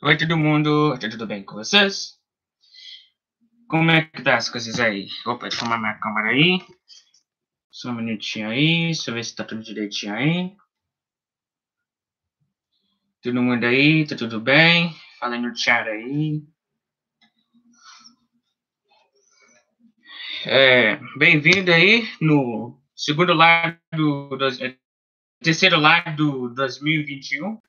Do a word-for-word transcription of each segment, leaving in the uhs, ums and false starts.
Oi, todo mundo, tá tudo bem com vocês? Como é que tá as coisas aí? Opa, deixa eu arrumar minha câmera aí. Só um minutinho aí, deixa eu ver se tá tudo direitinho aí. Todo mundo aí, tá tudo bem? Fala aí no chat aí. É, bem-vindo aí no segundo live do, do terceiro live do dois mil e vinte e um.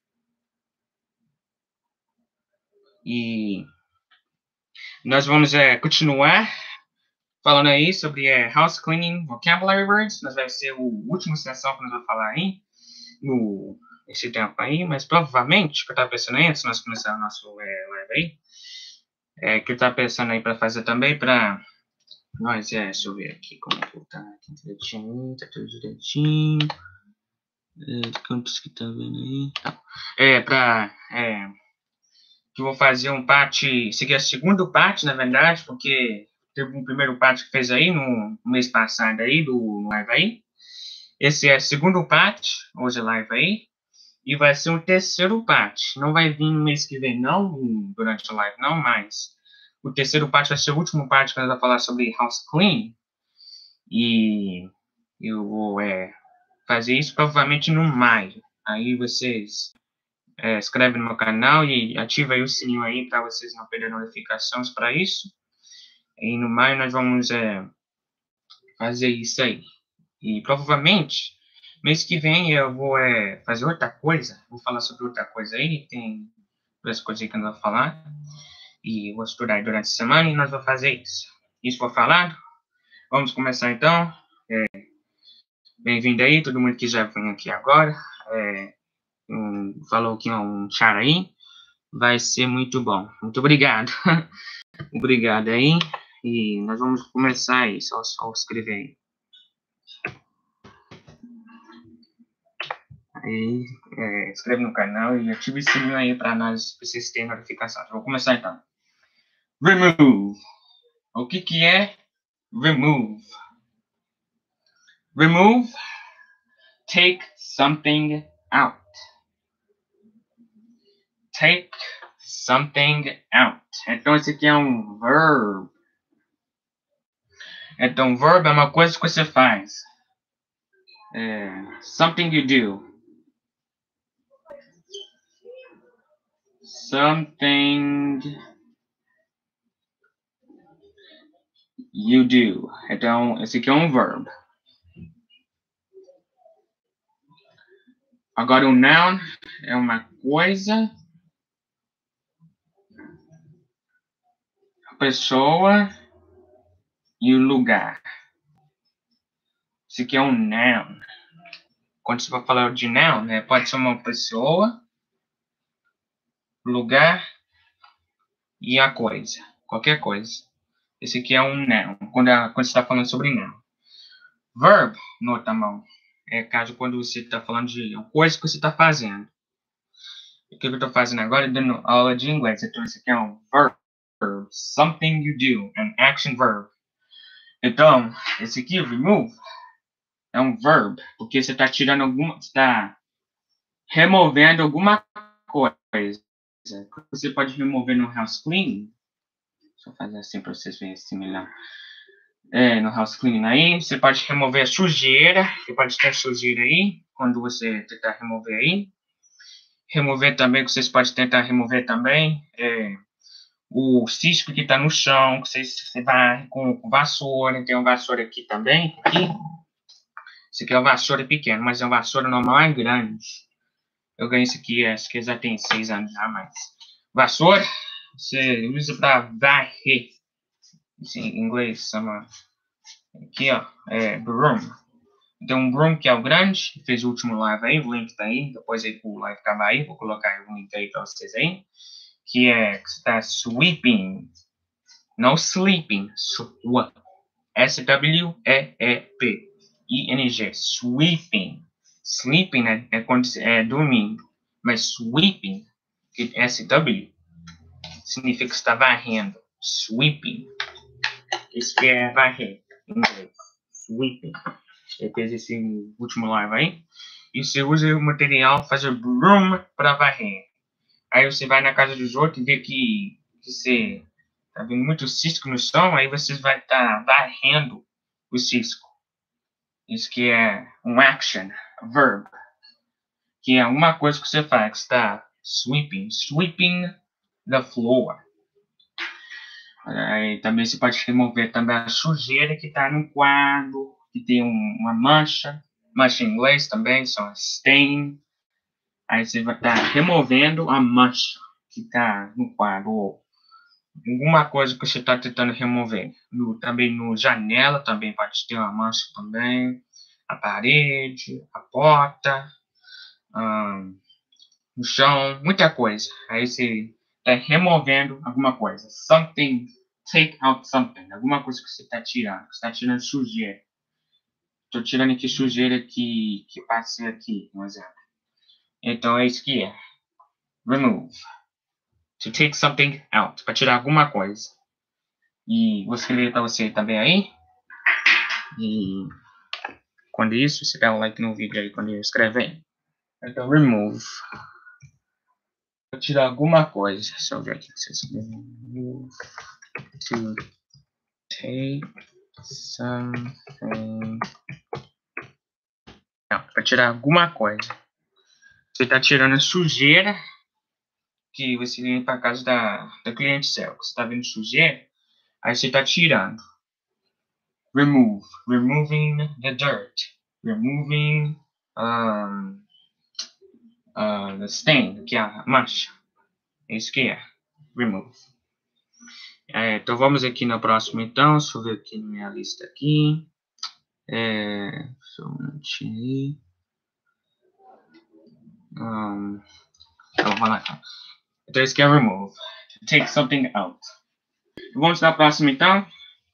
E nós vamos é, continuar falando aí sobre é, house cleaning vocabulary words. Nós vai ser o último sessão que nós vamos falar aí no esse tempo aí, mas provavelmente, que eu tava pensando aí, antes de nós começar o nosso é, live aí, é, que eu tava pensando aí para fazer também para nós, é, deixa eu ver aqui como que tá aqui direitinho, tá tudo direitinho, é, quantos que tá vendo aí, tá. É, para, é, que eu vou fazer um parte, seguir a segunda parte, na verdade, porque teve um primeiro parte que fez aí no mês passado aí, do live aí, esse é a segunda parte, hoje é live aí, e vai ser um terceiro parte. Não vai vir no mês que vem, não, durante a live, não, mas o terceiro parte vai ser o último parte que nós vamos falar sobre house clean. E eu vou é, fazer isso provavelmente no maio. Aí vocês é, inscrevem no meu canal e ativa aí o sininho aí para vocês não perderem notificações para isso. E no maio nós vamos é, fazer isso aí. E provavelmente mês que vem eu vou é, fazer outra coisa. Vou falar sobre outra coisa aí. Tem duas coisas aí que eu não vou falar. E vou estudar durante a semana e nós vamos fazer isso. Isso foi falado. Vamos começar então. É, Bem-vindo aí, todo mundo que já vem aqui agora. É, um, falou aqui um chat aí. Vai ser muito bom. Muito obrigado. Obrigado aí. E nós vamos começar aí. Só, só escrever aí. Aí, é, inscreve no canal e ative o sininho aí para nós, pra vocês terem notificações. Vou começar então. Remove. O que que é remove? Remove. Take something out. Take something out. Então esse aqui é um verb. Então verb é uma coisa que você faz. É, something you do. Something you do. Então, esse aqui é um verb. Agora, o noun é uma coisa, a pessoa e o lugar. Esse aqui é um noun. Quando você vai falar de noun, né, pode ser uma pessoa, lugar e a coisa. Qualquer coisa. Esse aqui é um noun, quando, a, quando você está falando sobre noun. Verb, no outra mão, é caso quando você está falando de uma coisa que você está fazendo. O que eu estou fazendo agora é dando aula de inglês. Então, esse aqui é um verb. Something you do, an action verb. Então, esse aqui, remove, é um verb, porque você está tirando alguma, está removendo alguma coisa. Você pode remover no house cleaning. Deixa eu fazer assim para vocês verem assim melhor. É, no house cleaning aí, você pode remover a sujeira, você pode ter sujeira aí, quando você tentar remover aí. Remover também, que vocês podem tentar remover também, é, o cisco que está no chão, que você, você vai com, com vassoura, tem uma vassoura aqui também, aqui. Esse aqui é uma vassoura pequena, mas é uma vassoura normal é grande. Eu ganhei isso aqui, acho que já tem seis anos já, mas... Vassoura, você usa para varrer. Isso em inglês chama... Aqui, ó, é broom. Então, um broom que é o grande, fez o último live aí, o link tá aí, depois aí o live acabar aí, vou colocar aí o link aí para vocês aí. Que é, que está sweeping, não sleeping, sw, S W E E P I N G, sweeping. Sleeping é, é quando é dormindo, mas sweeping, que é S W, significa que está varrendo. Sweeping. Isso que é varrer, em inglês. Sweeping. Ele fez esse último live aí. E você usa o material, fazer broom para varrer. Aí você vai na casa dos outros e vê que, que você tá vendo muito cisco no chão, aí você vai estar tá varrendo o cisco. Isso que é um action, verb. Que é uma coisa que você faz, que está sweeping, sweeping the floor. Aí também você pode remover também a sujeira que está no quadro, que tem um, uma mancha. Mancha em inglês também, são stain. Aí você vai estar tá removendo a mancha que está no quadro, ou alguma coisa que você está tentando remover. No, também no janela também pode ter uma mancha também. A parede, a porta, hum, no chão, muita coisa. Aí você está removendo alguma coisa. Something, take out something. Alguma coisa que você está tirando. Você está tirando sujeira. Estou tirando aqui sujeira que, que passei aqui, por exemplo. Então é isso que é. Remove. To take something out. Para tirar alguma coisa. E vou escrever para você também aí. E quando isso, você dá um like no vídeo aí quando eu escrever. Então, remove. Vou tirar alguma coisa. Deixa eu ver aqui. Remove. To take something out. Para tirar alguma coisa. Você está tirando a sujeira que você vem para casa da, da cliente seu. Você está vendo sujeira, aí você está tirando. Remove. Removing the dirt. Removing um, uh, the stain, que é a mancha. É isso que é. Remove. É, então vamos aqui no próximo então. Deixa eu ver aqui na minha lista aqui. É, só um minutinho. Um, então vamos lá. Então isso que é remove. Take something out. Vamos na próxima então.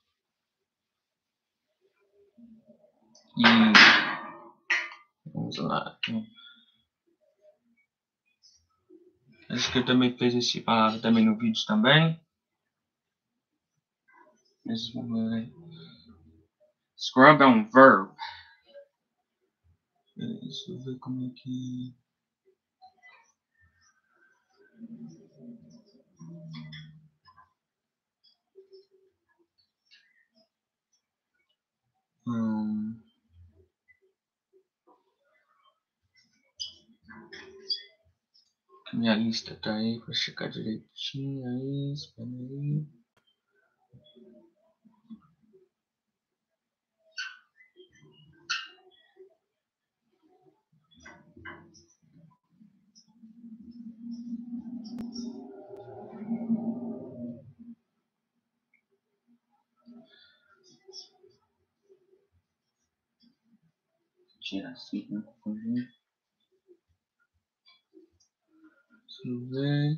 E vamos lá. Acho que eu também fiz esse palavra também no vídeo também. Scrub é um verb. Deixa eu ver como é que... Hum... Minha lista tá aí pra checar direitinho aí, espera aí. Tirar assim, não confundir. Deixa eu ver.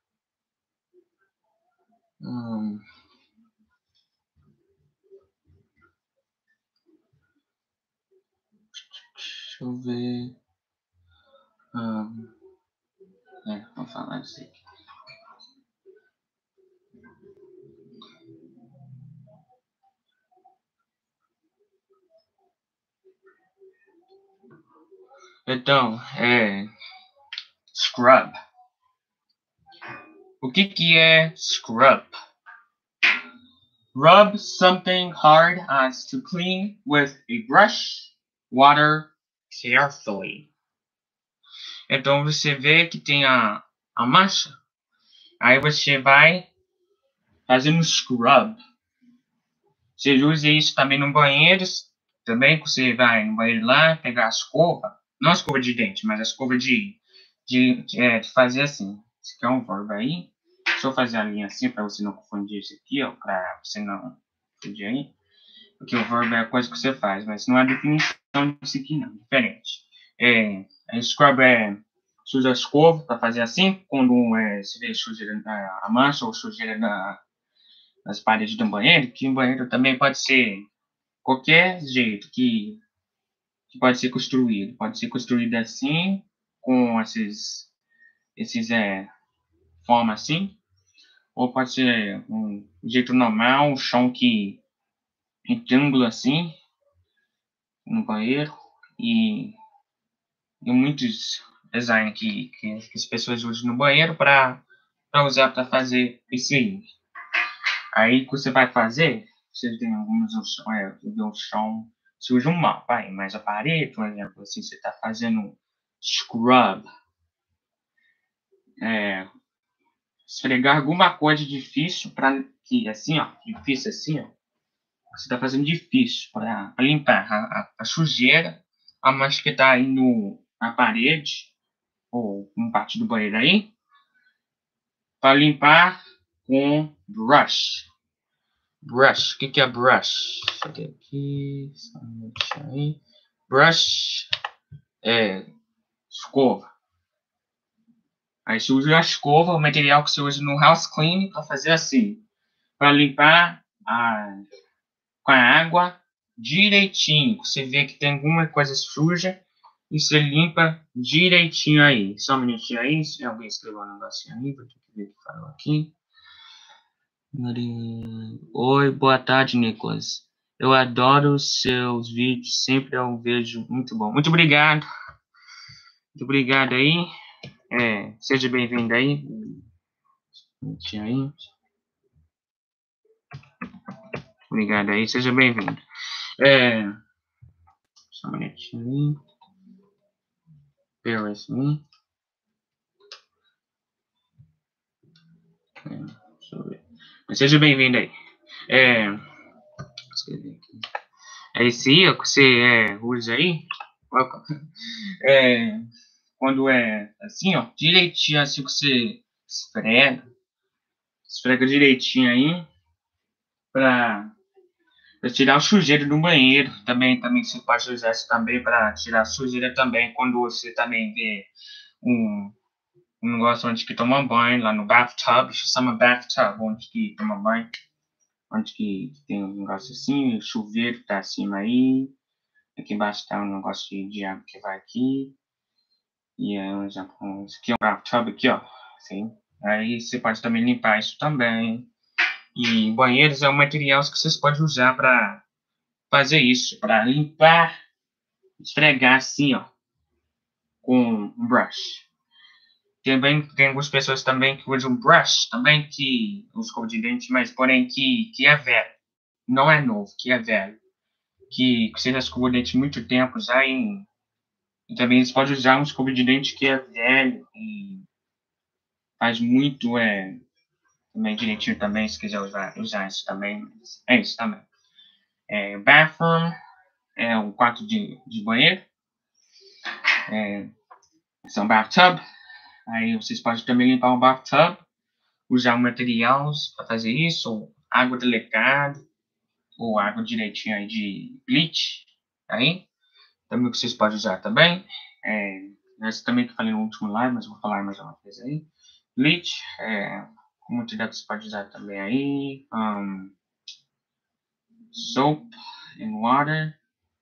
Hum... Deixa eu ver. Hum... É, vamos falar isso aqui. Então, é... Scrub. O que que é scrub? Rub something hard as to clean with a brush, water, carefully. Então você vê que tem a, a mancha. Aí você vai fazer um scrub. Você usa isso também no banheiro. Também você vai no banheiro lá, pegar a escova. Não a escova de dente, mas a escova de, de, de, é, de fazer assim. Isso aqui é um verbo aí. Deixa eu fazer a linha assim para você não confundir isso aqui, ó, para você não confundir aí. Porque o verbo é a coisa que você faz, mas não é a definição disso aqui não, diferente. É, a scrub é, você usa a escova para fazer assim, quando é, se vê sujeira, a mancha ou sujeira na, nas paredes do banheiro, que o banheiro também pode ser qualquer jeito que, que pode ser construído. Pode ser construído assim, com esses, esses é, forma assim, ou pode ser um jeito normal, um chão que retângulo assim, no banheiro, e, e muitos design que, que, que as pessoas usam no banheiro para usar para fazer isso aí. Aí o que você vai fazer, você tem alguns é, do chão, você usa um mapa aí, mas a parede, por exemplo, assim, você está fazendo scrub, é, esfregar alguma coisa difícil para que assim, ó, difícil assim, ó, você está fazendo difícil para limpar a, a, a sujeira, a mancha que está aí no, na parede ou uma parte do banheiro aí, para limpar com brush. Brush, o que, que é brush? Deixa eu ver aqui, só um aí. Brush é escova. Aí você usa a escova, o material que você usa no house cleaning para fazer assim, para limpar a, com a água direitinho. Você vê que tem alguma coisa suja e você limpa direitinho aí. Só um minutinho aí, se alguém escreveu um negocinho aí, vou ter que ver o que falou aqui. Oi, boa tarde, Nicolas. Eu adoro seus vídeos, sempre eu vejo muito bom. Muito obrigado. Muito obrigado aí. É, seja bem-vindo aí. aí. Obrigado aí, seja bem-vindo. É, só um minutinho aí. Bear with me. É, deixa eu ver. Mas seja bem-vindo aí. É, é esse I que você é, usa aí. É, quando é assim, ó, direitinho, assim que você esfrega, esfrega direitinho aí, pra, pra tirar o sujeiro do banheiro. Também, também você pode usar isso também pra tirar a sujeira também, quando você também vê um, um negócio onde que toma banho, lá no bathtub, chama bathtub, onde que toma banho, onde que tem um negócio assim, o chuveiro tá acima aí, aqui embaixo tá um negócio de, de água que vai aqui. E é um exemplo, esse aqui é um bathtub aqui, ó, assim. Aí você pode também limpar isso também. E banheiros é um material que vocês podem usar para fazer isso, para limpar, esfregar assim, ó, com um brush. Também tem algumas pessoas também que usam brush, também que usam escova de dente, mas porém que, que é velho. Não é novo, que é velho. Que, que você já escovou de dente muito tempo, já em... E também você pode usar um escova de dente que é velho e faz muito, é... também direitinho também, se quiser usar, usar isso também. É isso também. É, bathroom é o quarto de, de banheiro. É, são bathtub. Aí vocês podem também limpar o bathtub. Usar materiais para fazer isso. Ou água delicada. Ou água direitinho aí de bleach. Aí. Também que vocês podem usar também. É, essa também que eu falei no último live, mas eu vou falar mais uma vez aí. Bleach. É, como material que você pode usar também aí. Um, soap and water.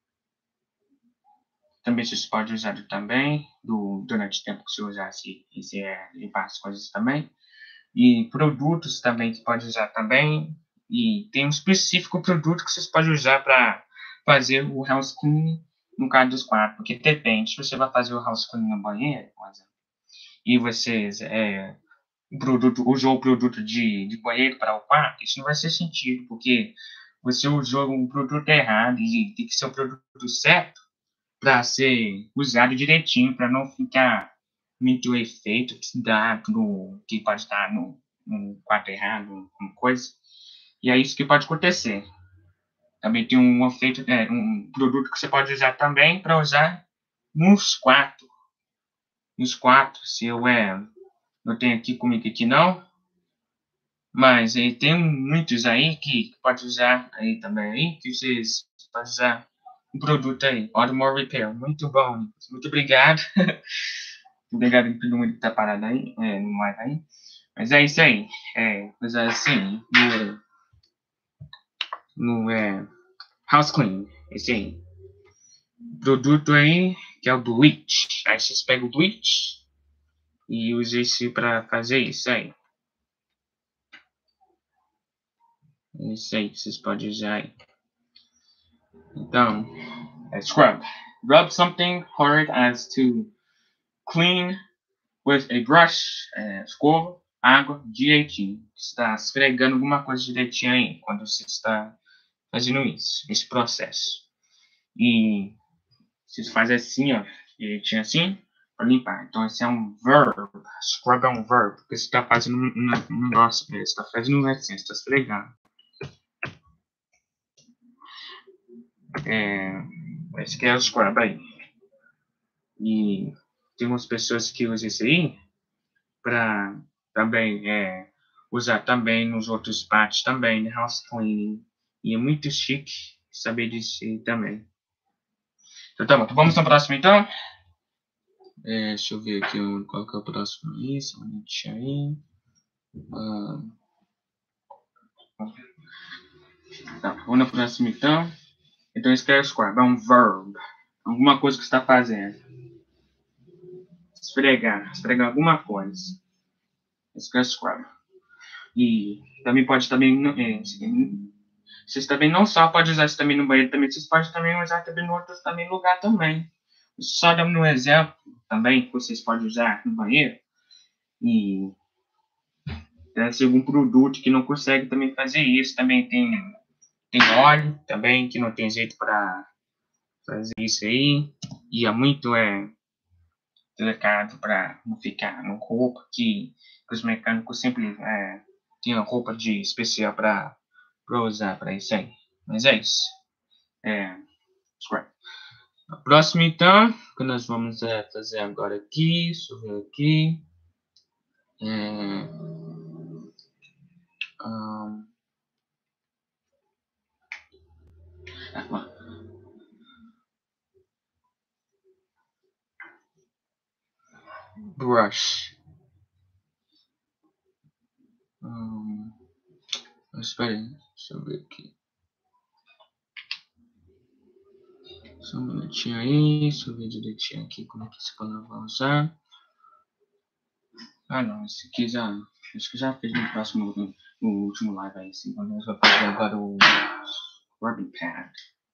Também vocês podem usar também do, durante o tempo que você usar se quiser limpar as coisas também. E produtos também que pode usar também. E tem um específico produto que vocês podem usar para fazer o house cleaning no caso dos quartos. Porque depende, se você vai fazer o house cleaning no banheiro, por exemplo, e vocês é, o produto, usou o produto de, de banheiro para o quarto, isso não vai ser sentido, porque você usou um produto errado e tem que ser o produto certo para ser usado direitinho, para não ficar muito efeito que dá no, que pode estar no, no quarto errado, uma coisa. E é isso que pode acontecer. Também tem um efeito, é, um produto que você pode usar também para usar nos quartos. Nos quartos, se eu é, não tenho aqui comigo aqui não, mas aí tem muitos aí que pode usar aí também aí, que vocês podem usar um produto aí, Automore Repair, muito bom, muito obrigado. Obrigado a todo mundo que tá parado aí, é, no live aí. Mas é isso aí. É, mas assim, no, no é, house clean, esse aí. Produto aí, que é o bleach. Aí vocês pegam o bleach e usam esse pra fazer isso aí. É isso aí que vocês podem usar aí. Então, é scrub. Rub something hard as to clean with a brush, é, escova, água, direitinho. Você está esfregando alguma coisa direitinho aí, quando você está fazendo isso, esse processo. E você faz assim, ó, direitinho assim, para limpar. Então, esse é um verb. Scrub é um verb, porque você está fazendo um, um negócio, você está fazendo assim, você está esfregando. É, esse que é o scrub aí. E tem umas pessoas que usam isso aí para também é, usar também nos outros partes também, house cleaning. E é muito chique saber disso aí também. Então tá bom, então vamos no próximo então. É, deixa eu ver aqui qual que é o próximo aí, só um minutinho aí. Ah, tá, vamos no próximo então. Então isso que é scrub, é um verb. Alguma coisa que você está fazendo. Esfregar, esfregar alguma coisa. Isso que é scrub. E também pode também, é, vocês também não só pode usar isso também no banheiro, também vocês podem também usar também no outro também lugar também. Só dando um exemplo também que vocês podem usar no banheiro. E se algum produto que não consegue também fazer isso, também tem tem óleo também que não tem jeito para fazer isso aí. E é muito é delicado para não ficar no roupa que os mecânicos sempre é, tinham roupa de especial para usar para isso aí. Mas é isso. É, scrap. A próxima então, que nós vamos é, fazer agora aqui, deixa eu ver aqui. É, um, brush. Um, espera aí, deixa eu ver aqui. Só um minutinho aí, deixa eu ver direitinho aqui como é que essa palavra vai usar. Ah não, esse aqui já, acho que já fez no próximo, no, no último live aí, sim. Nós vamos fazer agora o rubbing pad.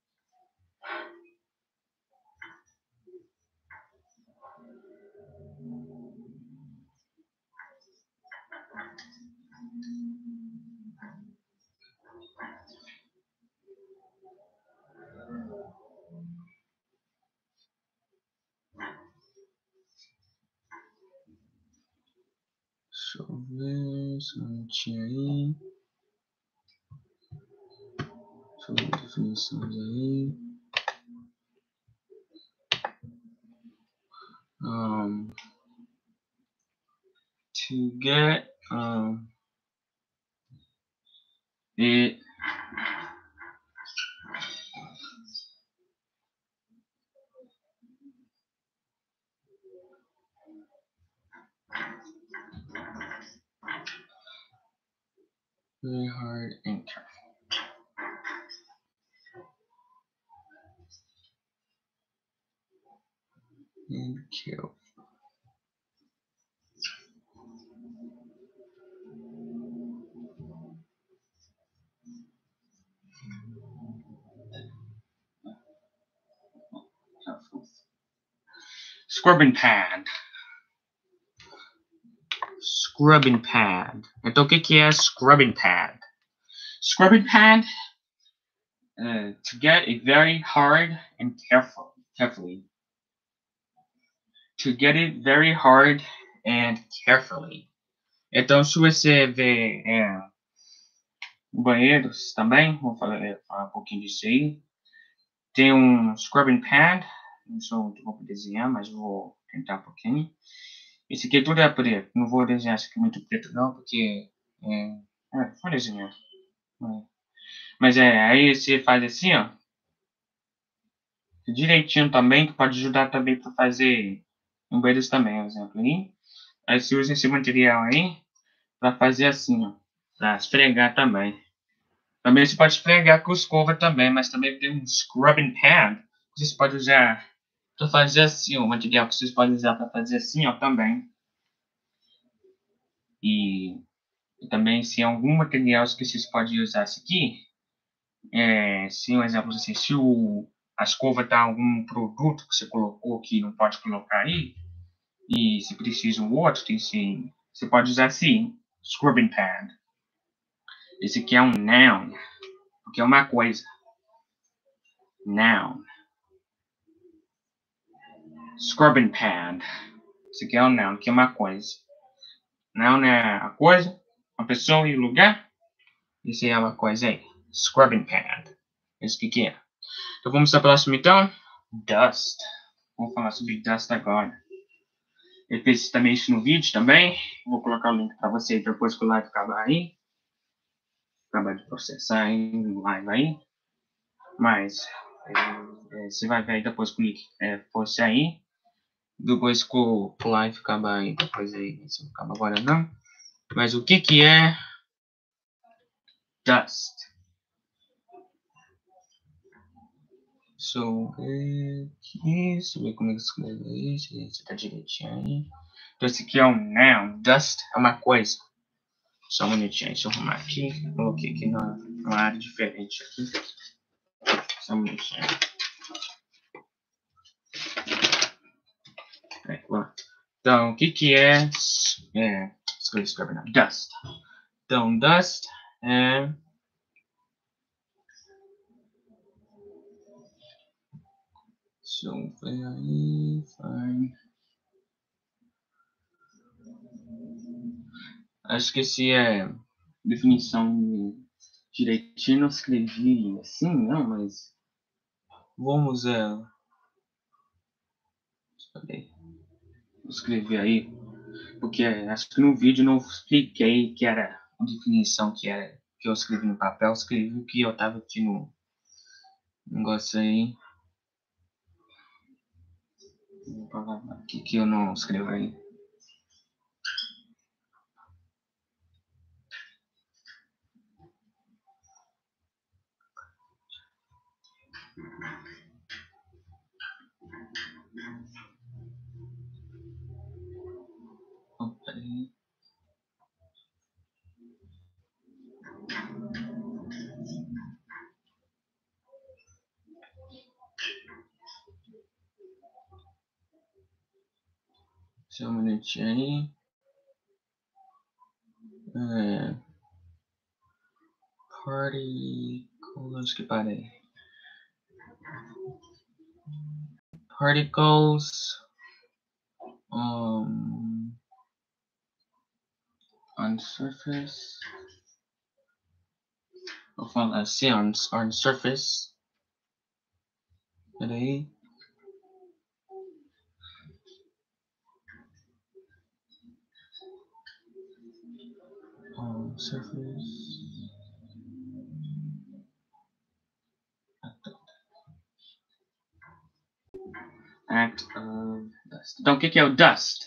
Deixa eu ver, só um minutinho aí. Deixa eu ver as definições aí. Um, to get um, it very hard and careful. And careful. Careful. Scrubbing pad. Scrubbing pad. Então o que que é scrubbing pad? Scrubbing pad, uh, to get it very hard and careful, carefully. To get it very hard and carefully. Então, se você vê é, banheiros também, vou falar, é, falar um pouquinho disso aí. Tem um scrubbing pad, não sou muito bom para desenhar, mas vou tentar um pouquinho. Esse aqui tudo é preto, não vou desenhar isso aqui muito preto não, porque é, é vou desenhar. É. Mas é, aí você faz assim, ó, direitinho também, que pode ajudar também para fazer em banheiros também, por exemplo. Aí, aí você usa esse material aí para fazer assim, ó, para esfregar também. Também você pode esfregar com escova também, mas também tem um scrubbing pad que você pode usar para fazer assim, o material que vocês podem usar para fazer assim, ó, também. E, e também se algum material que vocês podem usar isso aqui, é, se um exemplo assim, se o, a escova tá algum produto que você colocou que não pode colocar aí, E se precisa um outro, tem sim, você pode usar assim, scrubbing pad. Esse aqui é um noun, porque é uma coisa. Noun. Scrubbing pad. Esse aqui é um noun, que é uma coisa. Noun é a coisa, a pessoa e o lugar. Esse é uma coisa aí. Scrubbing pad. Esse que que é. Então vamos para o próximo então. Dust. Vamos falar sobre dust agora. Eu fiz também isso no vídeo também. Vou colocar o link para você depois que o live acabar aí. Acabar de processar aí no live aí. Mas é, é, você vai ver aí depois que o link é, fosse aí. Depois que o live acabar aí. Depois aí. Isso não acaba agora não. Mas o que que é dust? So, aqui, deixa eu ver como é que escreve isso, se tá direitinho aí. Então, esse aqui é um noun, dust é uma coisa. Só um minutinho, deixa eu arrumar aqui. Coloquei aqui numa, numa área diferente aqui. Só um minutinho. É, então, o que que é, é escreve, escreve não, dust. Então, dust é... Deixa eu ver aí, fine. Acho que esse é definição direitinho, não escrevi assim, não, mas vamos é, vou escrever aí, porque acho que no vídeo não expliquei que era a definição que era que eu escrevi no papel, escrevi o que eu tava aqui no negócio aí. O que que eu não escrevo aí? Opa, aí. Só um minutinho aí. É, party... Onde que parei? Particles um, on surface. Vou falar assim, on, on surface. Peraí. On surface. Act of dust. Então, o que que é o dust?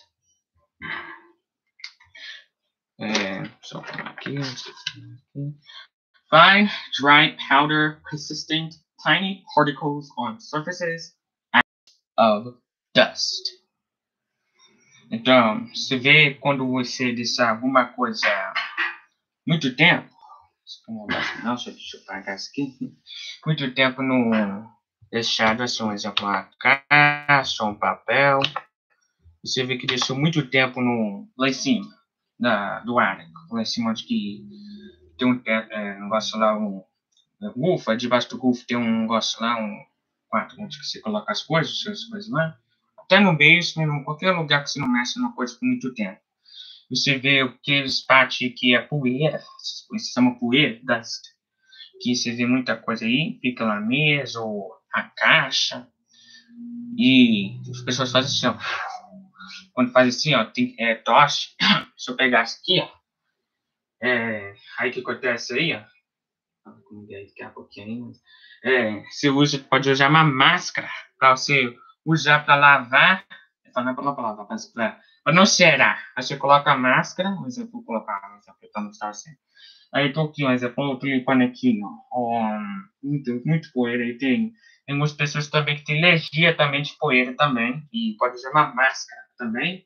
É, só aqui, aqui. Fine, dry powder, persistent, tiny particles on surfaces of dust. Então, você vê quando você deixar alguma coisa muito tempo, não, deixa eu apagar isso aqui, muito tempo no deixado, assim, um exemplo, uma caixa, um papel, você vê que deixou muito tempo no, lá em cima da, do ar, lá em cima onde que tem um é, negócio lá, um roof, debaixo do roof tem um negócio lá, um quarto onde você coloca as coisas, as coisas lá. Até no basement, em qualquer lugar que você não mexe numa coisa por muito tempo. Você vê aqueles parte que é poeira, se chama poeira, dust, que você vê muita coisa aí, fica na mesa, ou a caixa, e as pessoas fazem assim, ó. Quando faz assim, ó, tem, é, tosse. Se eu pegasse aqui, ó, é, aí o que acontece aí, ó, daqui a pouquinho, é, você usa, pode usar uma máscara para você usar para lavar, não é para lavar, mas para não cheirar. Aí você coloca a máscara, um exemplo, vou colocar, um exemplo, então não está assim. Aí tô aqui, um exemplo, eu tô limpando aqui, ó, um, muito, muito poeira, e tem, tem algumas pessoas também que tem alergia também de poeira também, e pode usar uma máscara também,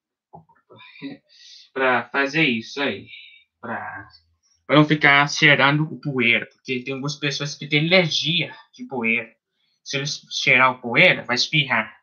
para fazer isso aí, para para não ficar cheirando o poeira, porque tem algumas pessoas que têm alergia de poeira. Se eles cheirar o poeira, vai espirrar.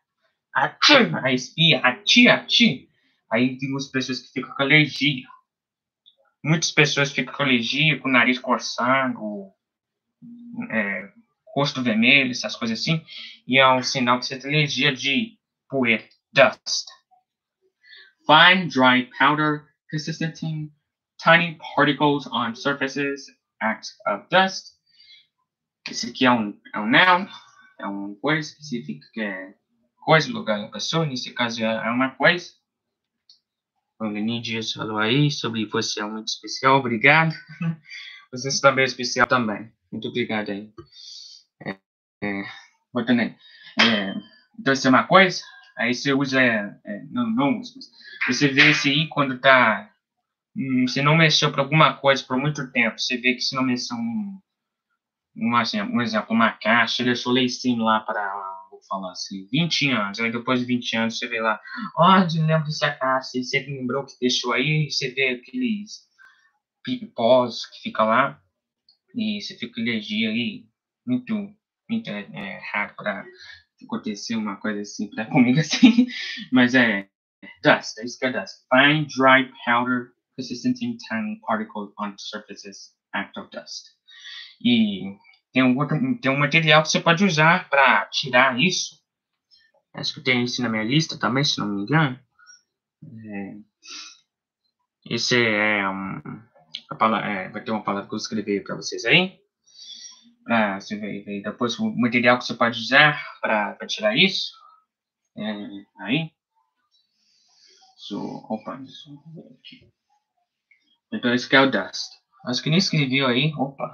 ati, aí espia, ati, ati. Aí tem umas pessoas que ficam com alergia. Muitas pessoas ficam com alergia, com o nariz coçando, é, rosto vermelho, essas coisas assim. E é um sinal que você tem alergia de poeira, dust. Fine, dry powder consisting tiny particles on surfaces act of dust. Esse aqui é um, é um noun, é uma coisa específica que é coisa, lugar, pessoa. Nesse caso é uma coisa. O Lenin Dias falou aí sobre você é muito especial, obrigado. Você também é especial também. Muito obrigado aí. É, é, também. É, então, isso é uma coisa. Aí você usa. É, não, não usa. Você vê esse aí quando tá. Hum, você não mexeu para alguma coisa por muito tempo. Você vê que se não mexeu um, um, exemplo, um exemplo, uma caixa, deixou lá em cima lá para. Vou falar assim, vinte anos. Aí depois de vinte anos você vê lá. Onde oh, lembro dessa caixa? E você lembrou que deixou aí. Você vê aqueles pós que fica lá. E você fica com alergia aí. Muito, muito é, é, raro para acontecer uma coisa assim para comigo assim. Mas é dust, é isso que é dust. Fine, dry powder persistent in tiny particles on surfaces, act of dust. E tem um, outro, tem um material que você pode usar para tirar isso. Acho que tem isso na minha lista também, se não me engano. É, esse é um. A palavra, é, vai ter uma palavra que eu escrevi para vocês aí. Pra você ver, ver depois o material que você pode usar para tirar isso. É, aí. So, opa, deixa eu ver aqui. Então esse aqui é o dust. Acho que nem escreveu aí. Opa.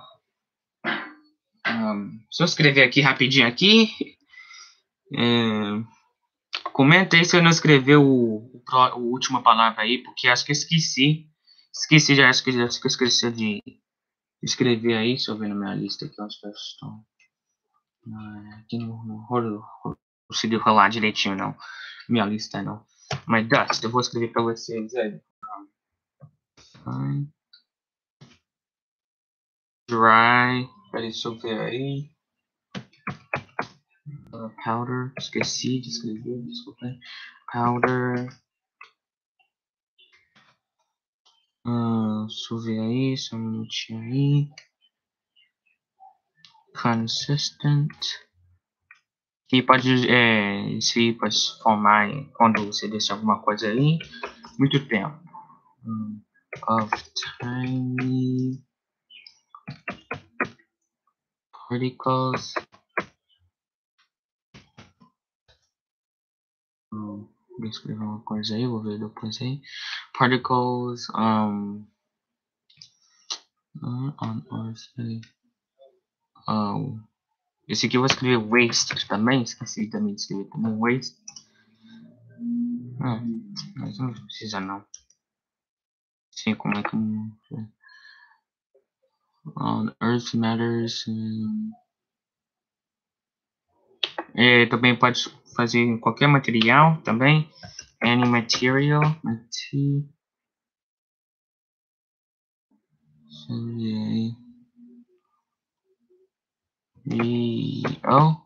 Um, se eu escrever aqui rapidinho aqui. É, comenta aí se eu não escrever o, o, a última palavra aí, porque acho que eu esqueci. Esqueci, já acho que, já, acho que eu esqueci de escrever aí. Deixa eu ver na minha lista aqui onde que eu estou. Aqui não, não, não, não consegui rolar direitinho, não. Minha lista não. Mas dust, eu vou escrever para vocês aí. Fine. Dry. Peraí, deixa eu ver aí. Uh, powder. Esqueci de escrever, desculpa. Powder. Uh, deixa eu ver aí, só um minutinho aí. Consistent. Que pode, é, se pode formar quando você deixa alguma coisa aí. Muito tempo. Um, of tiny particles. Um, vou escrever uma coisa aí, vou ver depois aí. Particles um, uh, on Earth. Um, esse aqui eu vou escrever waste também. Esqueci também de escrever como waste. Ah, mas não precisa não. Sei como é que. On Earth matters. Um, é, também pode fazer qualquer material também. Any material. Material. E oh,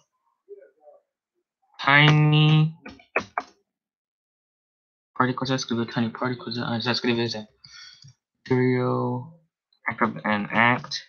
tiny particles. Já escreveu tiny particles. Ah, já escreveu já. Material act of an act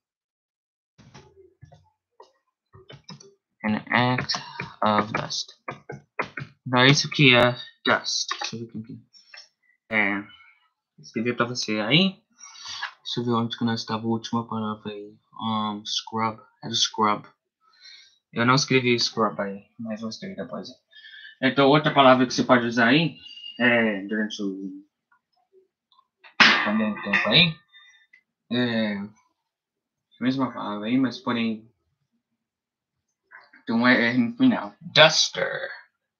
an act of dust. Então isso que é dust. Deixa eu ver aqui. É, escrevi pra você aí. Deixa eu ver onde que nós estava a última palavra aí. Um, scrub. Era scrub. Eu não escrevi scrub aí, mas vou escrever depois. Então, outra palavra que você pode usar aí, é, durante o também tempo aí, é a mesma palavra aí, mas porém tem um R no final. Duster.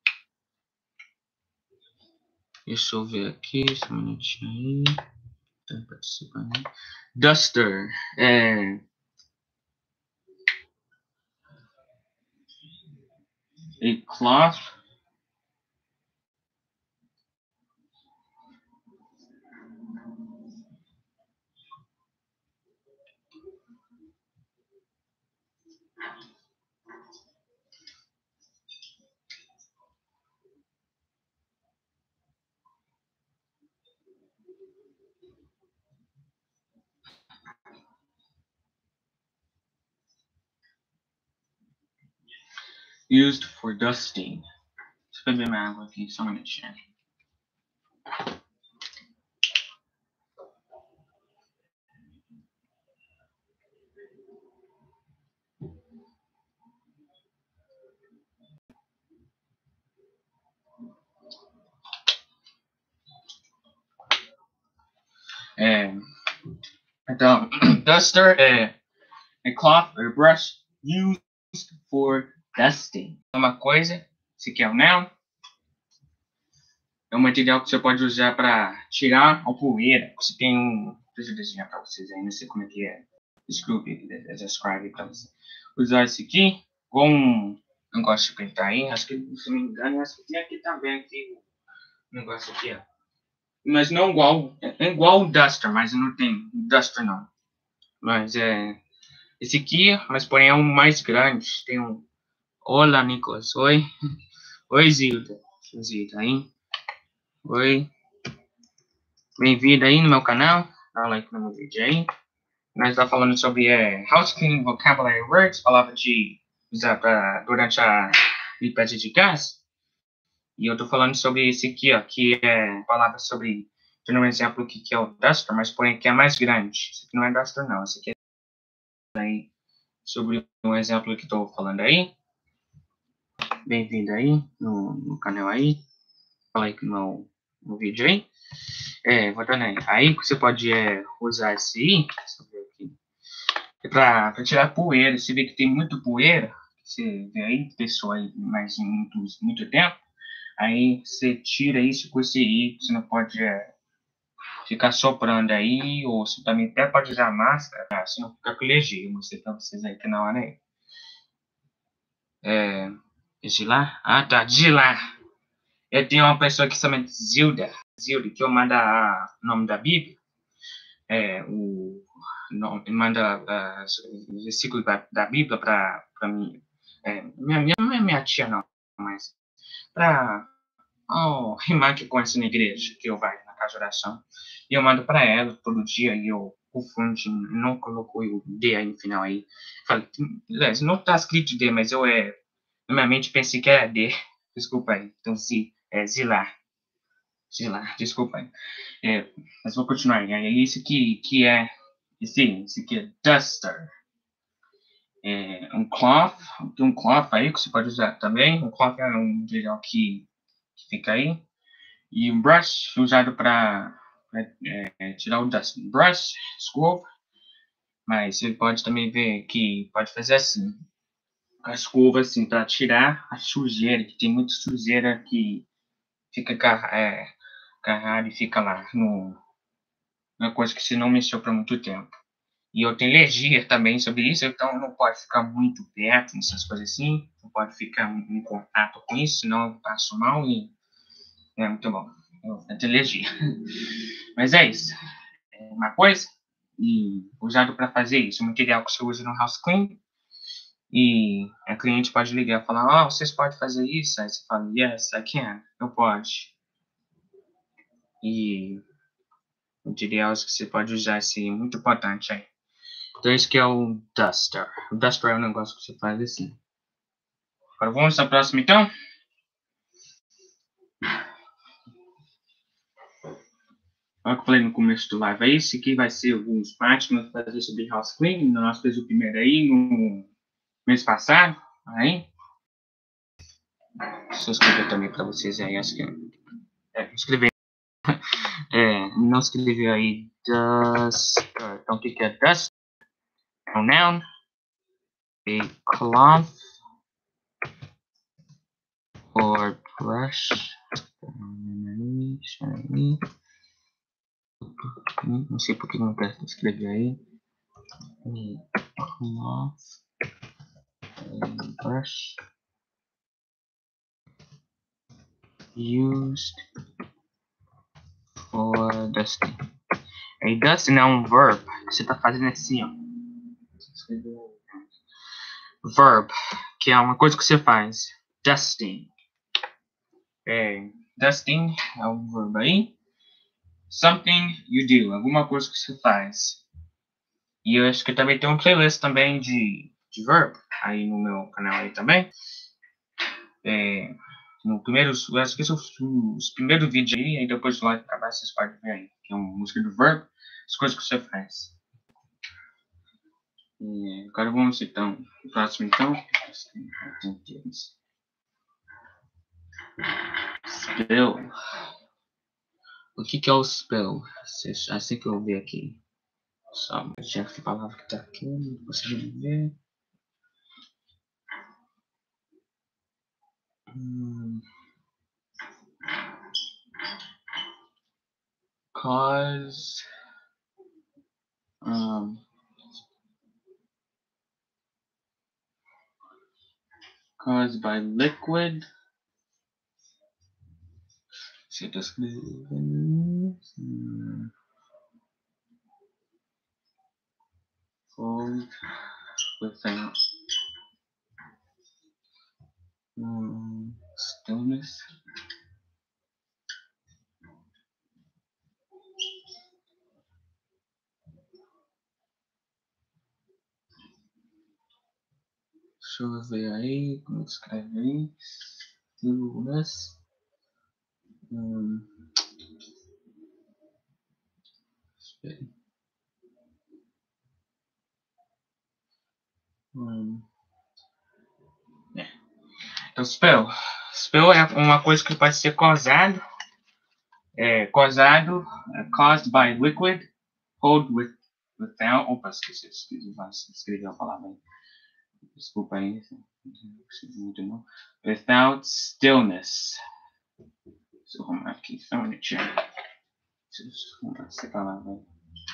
Deixa eu ver aqui, só um minutinho aí. Tá participando aí. Duster. É, a cloth. used for dusting. Deixa eu beber minha água aqui, só um minutinho. É, então, duster é a cloth or brush used for dusting. É uma coisa, se quer um noun, é um material que você pode usar para tirar a poeira. Você tem um, deixa eu desenhar para vocês aí, não sei como é que é. Desculpe, descreve para vocês. Usar esse aqui com um negócio de pintar aí, acho que, se não me engano, acho que tem aqui também aqui o negócio aqui, ó. Mas não igual, é igual o duster, mas não tem duster não. Mas é esse aqui, mas porém é um mais grande. Tem um. Olá, Nicolas. Oi. Oi, Zilda. Zilda aí. Oi. Bem-vindo aí no meu canal. Dá um like no meu vídeo aí. Nós estamos falando sobre é, house cleaning vocabulary words, palavra de usar pra, durante a limpeza de gás. E eu tô falando sobre esse aqui, ó, que é palavra sobre, dando um exemplo aqui que é o duster, mas porém que é mais grande. Esse aqui não é duster não, esse aqui é aí, sobre um exemplo que estou falando aí. Bem-vindo aí no, no canal aí. Fala aí no, no vídeo aí. É, voltando aí. Aí você pode é, usar esse aí, deixa eu ver aqui, é pra, pra tirar poeira. Você vê que tem muito poeira, você vê aí, pessoa aí mais muito, muito tempo. Aí você tira isso com esse aí, você não pode é, ficar soprando aí, ou você também até pode usar máscara, tá? Se não ficar com alergia. Eu mostrei pra vocês aí que na hora aí. É, Gilar? Ah, tá, Gilar. Eu tenho uma pessoa que se chama Zilda, Zilda, que eu mando o nome da Bíblia, é, o nome, manda uh, o versículo da, da Bíblia para mim. É, minha, minha, não é minha tia, não, mas para oh, rimar que com essa na igreja, que eu vai na casa de oração. E eu mando para ela todo dia e eu confundo, não coloco o D aí no final aí. Falei, não está escrito D, mas eu é, na minha mente pensei que era D. Desculpa aí. Então, se é Zilar. Zilar, desculpa aí. É, mas vou continuar. É isso que, que é, esse, esse aqui é duster. É um cloth, tem um cloth aí que você pode usar também. Um cloth é um material que, que fica aí. E um brush usado para é, tirar o dust. Brush, escova. Mas você pode também ver que pode fazer assim. A escova assim, para tirar a sujeira, que tem muita sujeira que fica é, agarrado e fica lá no, uma coisa que você não mexeu por muito tempo. E eu tenho alergia também sobre isso, então não pode ficar muito perto, essas coisas assim. Não pode ficar em contato com isso, senão eu passo mal e é muito bom. Eu tenho alergia. Mas é isso. É uma coisa e usado para fazer isso. O material que você usa no house clean. E a cliente pode ligar e falar, oh, vocês podem fazer isso? Aí você fala, yes, I can. Eu pode. E materiais que você pode usar assim, muito importante aí. Então esse que é o duster. O duster é um negócio que você faz assim. Agora vamos para a próxima então. Olha o que eu falei no começo do live aí. Esse aqui vai ser alguns partes que nós vamos fazer sobre house cleaning. Nós fizemos o primeiro aí no mês passado. Aí. Deixa eu escrever também para vocês aí. Acho que é, escrever. É, não escreveu aí duster. Então o que, que é duster? É um noun. A cloth or brush. Não sei porque não quero escrever aí. A cloth or brush used for dusting. Aí dusting é um verb. Você tá fazendo assim, ó. Verb, que é uma coisa que você faz. Dusting. É, dusting é um verbo aí. Something you do, alguma coisa que você faz. E eu acho que também tem uma playlist também de, de verb aí no meu canal aí também. É, no primeiro, eu acho que os, os primeiros vídeos aí, aí depois lá acabar vocês podem ver aí, que é uma música do Verb, as coisas que você faz. E agora vamos então, o próximo então, spell. O que, que é o spell? Assim que eu ver aqui. Só uma essa palavra que tá aqui, não consigo ver. Hum. Cause. Um, caused by liquid. Se eu tô escrevendo. Hum. Fold without um, stillness. Deixa eu ver aí como escreve stillness. Hum. Hum. É. Então, spell. Spell é uma coisa que pode ser causado. É, causado, uh, caused by liquid, hold with, without. Opa, esqueci, esqueci, escrevi a palavra aí. Desculpa aí, não preciso muito não. Without stillness. Deixa eu arrumar aqui, só um minutinho. Deixa eu arrumar essa palavra aí.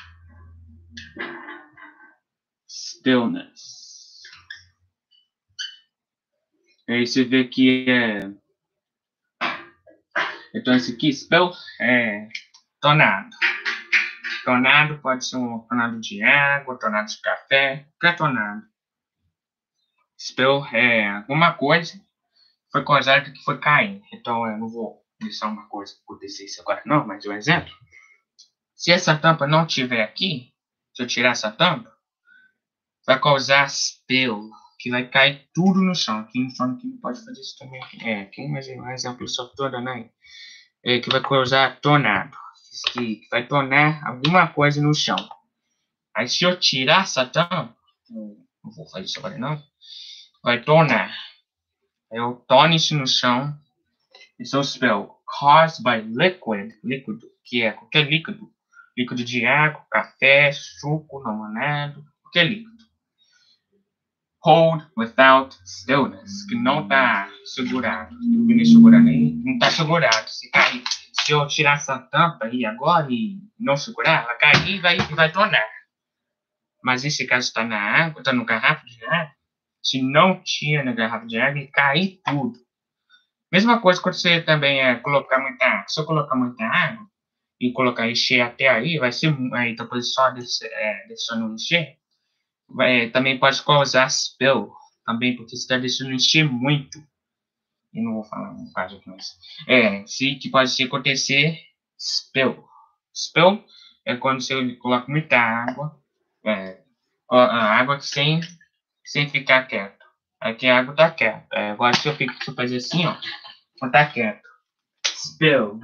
Stillness. Aí você vê que é. Então, esse aqui, spell, é tornado. Tornado pode ser um tornado de água, tornado de café, qualquer tornado. Spell é alguma coisa foi causada que foi cair. Então, eu não vou listar uma coisa que acontecesse agora, não, mas um exemplo. Se essa tampa não tiver aqui, se eu tirar essa tampa, vai causar spill, que vai cair tudo no chão. Aqui no chão aqui não pode fazer isso também. É, aqui, mas é um exemplo só toda, né? É, que vai causar tornado. Que, que vai tornar alguma coisa no chão. Aí se eu tirar essa tampa, não vou fazer isso agora não, vai tornar. Eu torno isso no chão. Isso é o spell. Caused by liquid, líquido, que é qualquer líquido. Líquido de água, café, suco, limonado, qualquer líquido. Hold without stillness, que não está segurado. Não segurado aí, não está segurado. Se cair, se eu tirar essa tampa aí agora e não segurar, ela cair e vai, vai tornar. Mas esse caso está na água, está no garrafa de água. Se não tira na garrafa de água, e cair tudo. Mesma coisa quando você também é colocar muita água. Se eu colocar muita água e colocar encher até aí, vai ser aí depois só desse, é, deixando encher. Vai, também pode causar spill, também porque você está deixando encher muito. E não vou falar no caso aqui, mas é, se que pode acontecer spill. Spill é quando você coloca muita água, é, a água sem, sem ficar quieto. Aqui a água está quieta. É, agora se eu, fico, se eu fazer assim, ó, não está quieto. Spill.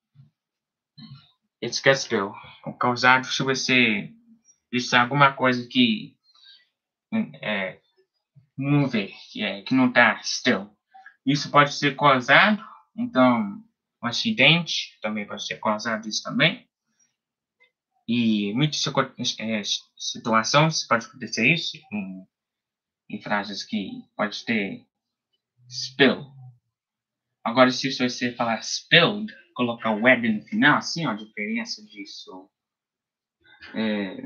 Esse que é spill. O causado se você deixar alguma coisa que é, mover, que, é, que não está still. Isso pode ser causado, então, um acidente também pode ser causado isso também. E muitas é, situações pode acontecer isso em, em frases que pode ter spill. Agora, se você falar spilled, colocar o ed no final, assim, ó, a diferença disso. É,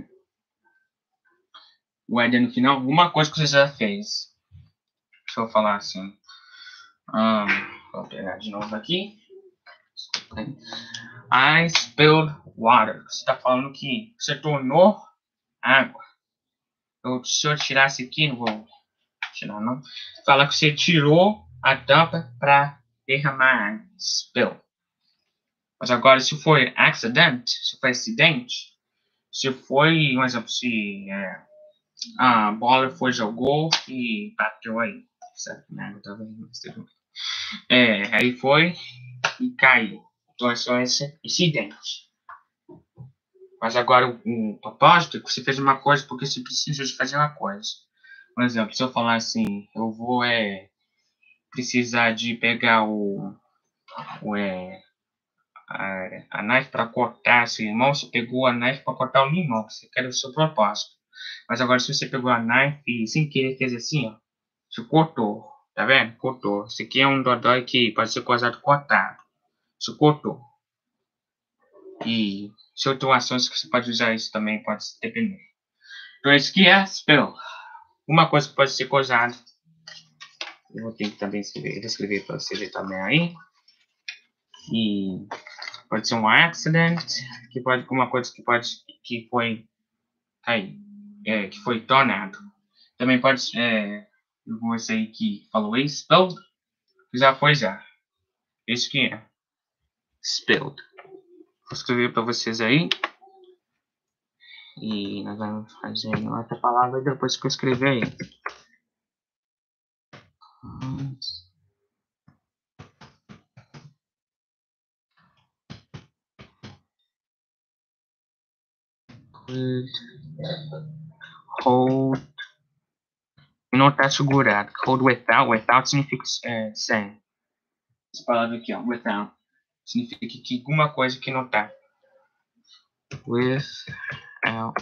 o ed no final, alguma coisa que você já fez. Deixa eu falar assim. Um, vou pegar de novo aqui. I spilled water. Você está falando que você tornou água. Eu, se eu tirasse aqui, não vou tirar não. Fala que você tirou a tampa para derramar água. Spill. Mas agora, se for accident, se for acidente, se foi, um exemplo, se é, a bola foi jogou e bateu aí. Certo? A água estava aí. É, aí foi e caiu. Então é só esse incidente. Mas agora o, o propósito é que você fez uma coisa porque você precisa de fazer uma coisa. Por exemplo, se eu falar assim, eu vou é, precisar de pegar o, o é, a, a knife para cortar esse limão, você pegou a knife para cortar o limão, você quer o seu propósito. Mas agora se você pegou a knife e sem querer fez assim, ó, você cortou, tá vendo? Cortou. Isso aqui é um dodói que pode ser causado cortado. Você cortou. E situações que você pode usar isso também, pode depender. Então esse aqui é spell. Uma coisa que pode ser causada. Eu vou ter que também escrever, descrever para você ver também aí. E pode ser um accident, que pode uma coisa que pode que foi aí, é, que foi tornado. Também pode é, eu vou esse aí que falou expelled, já foi já. Esse que é spelled. Vou escrever para vocês aí. E nós vamos fazer outra palavra depois que eu escrever aí. Hold. Não está segurado. Hold without. Without significa é, sem. Essa palavra aqui, ó. Without. Significa que alguma coisa que não está. Without.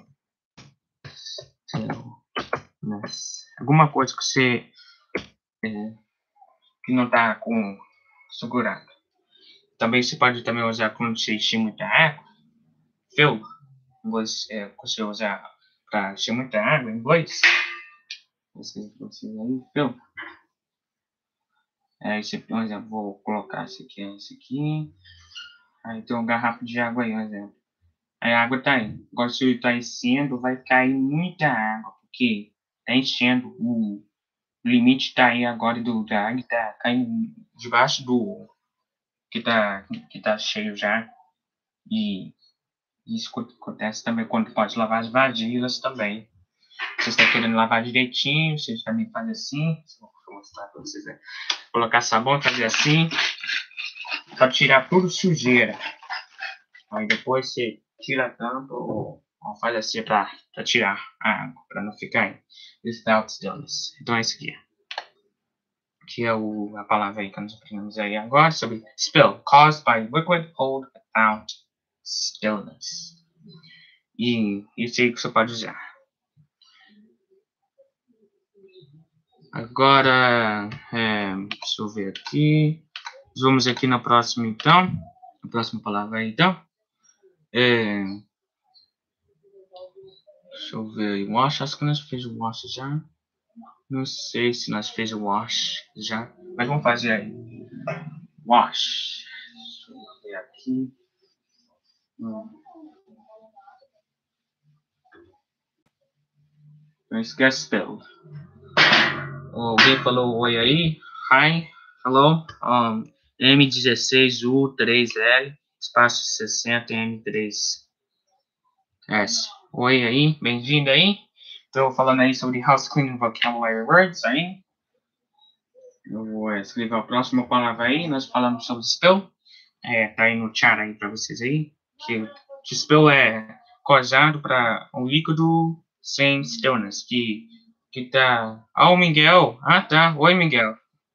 Stillness. Alguma coisa que você. É, que não está com segurado. Também você pode também usar quando você encher muita água. Fill. Você, é, você usar para encher muita água em inglês. Vocês aí, fill. É, esse, por exemplo, vou colocar esse aqui, esse aqui. Aí tem um garrafa de água aí, por exemplo. Aí a água tá aí. Agora se ele tá enchendo, vai cair muita água, porque tá enchendo. O limite tá aí agora do da água, tá caindo debaixo do que tá, que tá cheio já. E isso acontece também quando pode lavar as vasilhas também. Vocês estão querendo lavar direitinho, vocês também fazem assim. Vou mostrar pra vocês aí. Colocar sabão, fazer assim. Pra tirar tudo sujeira. Aí depois você tira a tampa ou, ou faz assim pra, pra tirar a água, pra não ficar aí. Without stillness. Então é isso aqui. Que é o, a palavra aí que nós aprendemos aí agora sobre spill. Caused by liquid hold without stillness. E isso aí que você pode usar. Agora, é, deixa eu ver aqui. Vamos aqui na próxima então. Na próxima palavra aí então. É, deixa eu ver aí. Wash, acho que nós fizemos o wash já. Não sei se nós fizemos o wash já. Mas vamos fazer aí. Wash. Deixa eu ver aqui. Hum. Não esquece spelled. Alguém falou oi aí? Hi. Hello. Um, M dezesseis U três L. Espaço sessenta M três S. Oi aí. Bem-vindo aí. Estou falando aí sobre house cleaning vocabulary words aí. Eu vou escrever a próxima palavra aí. Nós falamos sobre spill. É, tá aí no chat aí para vocês aí. Que o spill é causado para um líquido sem stillness. Que, que tá... Ah, o Miguel. Ah, tá. Oi, Miguel.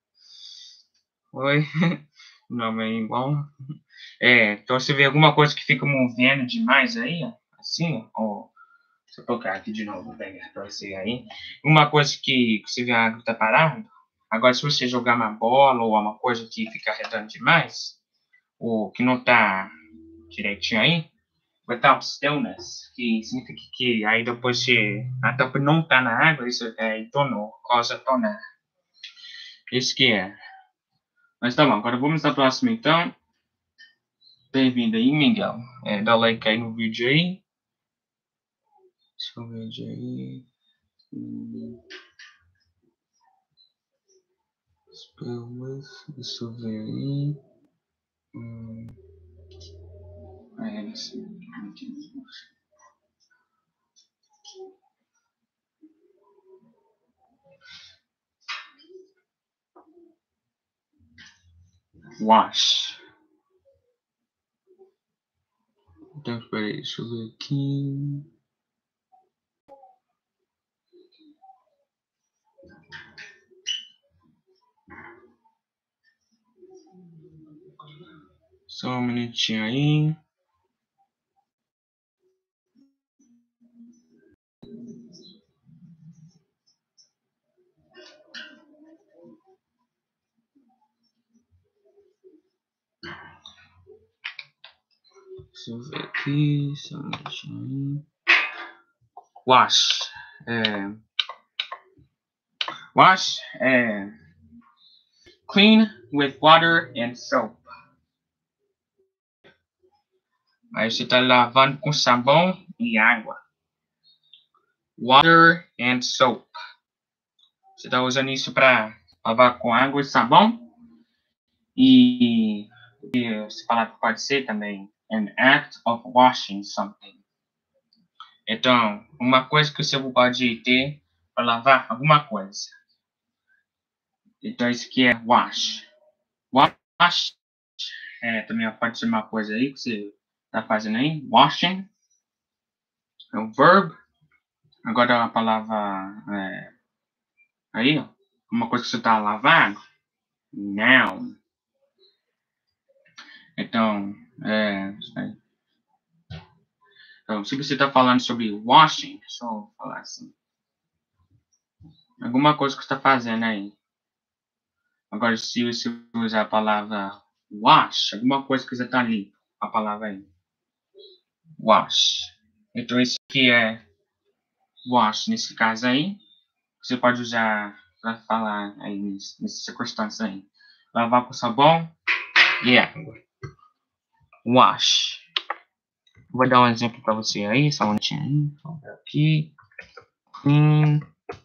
Oi. Nome aí bom. É, então você vê alguma coisa que fica movendo demais aí, ó. Assim, ó. Deixa eu tocar aqui de novo, pegar pra você aí. Uma coisa que, que você vê a água tá parada. Agora, se você jogar uma bola ou uma coisa que fica arredando demais, ou que não tá direitinho aí, without stillness, que significa que aí depois se a tampa não tá na água, isso é tornou, causa tornar. Isso que é. Mas tá bom, agora vamos na próxima então. Bem-vindo aí, Miguel. É, dá like aí no vídeo aí. Deixa eu ver aí. Hum. Deixa eu ver aí. Hum. É, não sei. Wash. Então, peraí, deixa eu ver aqui. Só um minutinho aí. Deixa eu ver aqui. Só um minutinho aí. Wash. É... Wash. É... Clean with water and soap. Aí você está lavando com sabão e água. Water and soap. Você está usando isso para lavar com água e sabão. E, e essa palavra pode ser também an act of washing something. Então, uma coisa que você pode ter para lavar alguma coisa. Então, isso aqui é wash. Wash é, também pode ser uma coisa aí que você está fazendo aí. Washing. É o verb. Agora a palavra é, aí, ó. Uma coisa que você está lavando. Noun. Então, é, então, se você está falando sobre washing, deixa eu falar assim. Alguma coisa que você está fazendo aí. Agora, se você usar a palavra wash, alguma coisa que você está ali, a palavra aí. Wash. Então, isso aqui é wash, nesse caso aí. Você pode usar para falar aí, nessa circunstância aí. Lavar com sabão e água. Wash. Vou dar um exemplo para você aí, só um minutinho aí. Vamos ver aqui. Clean.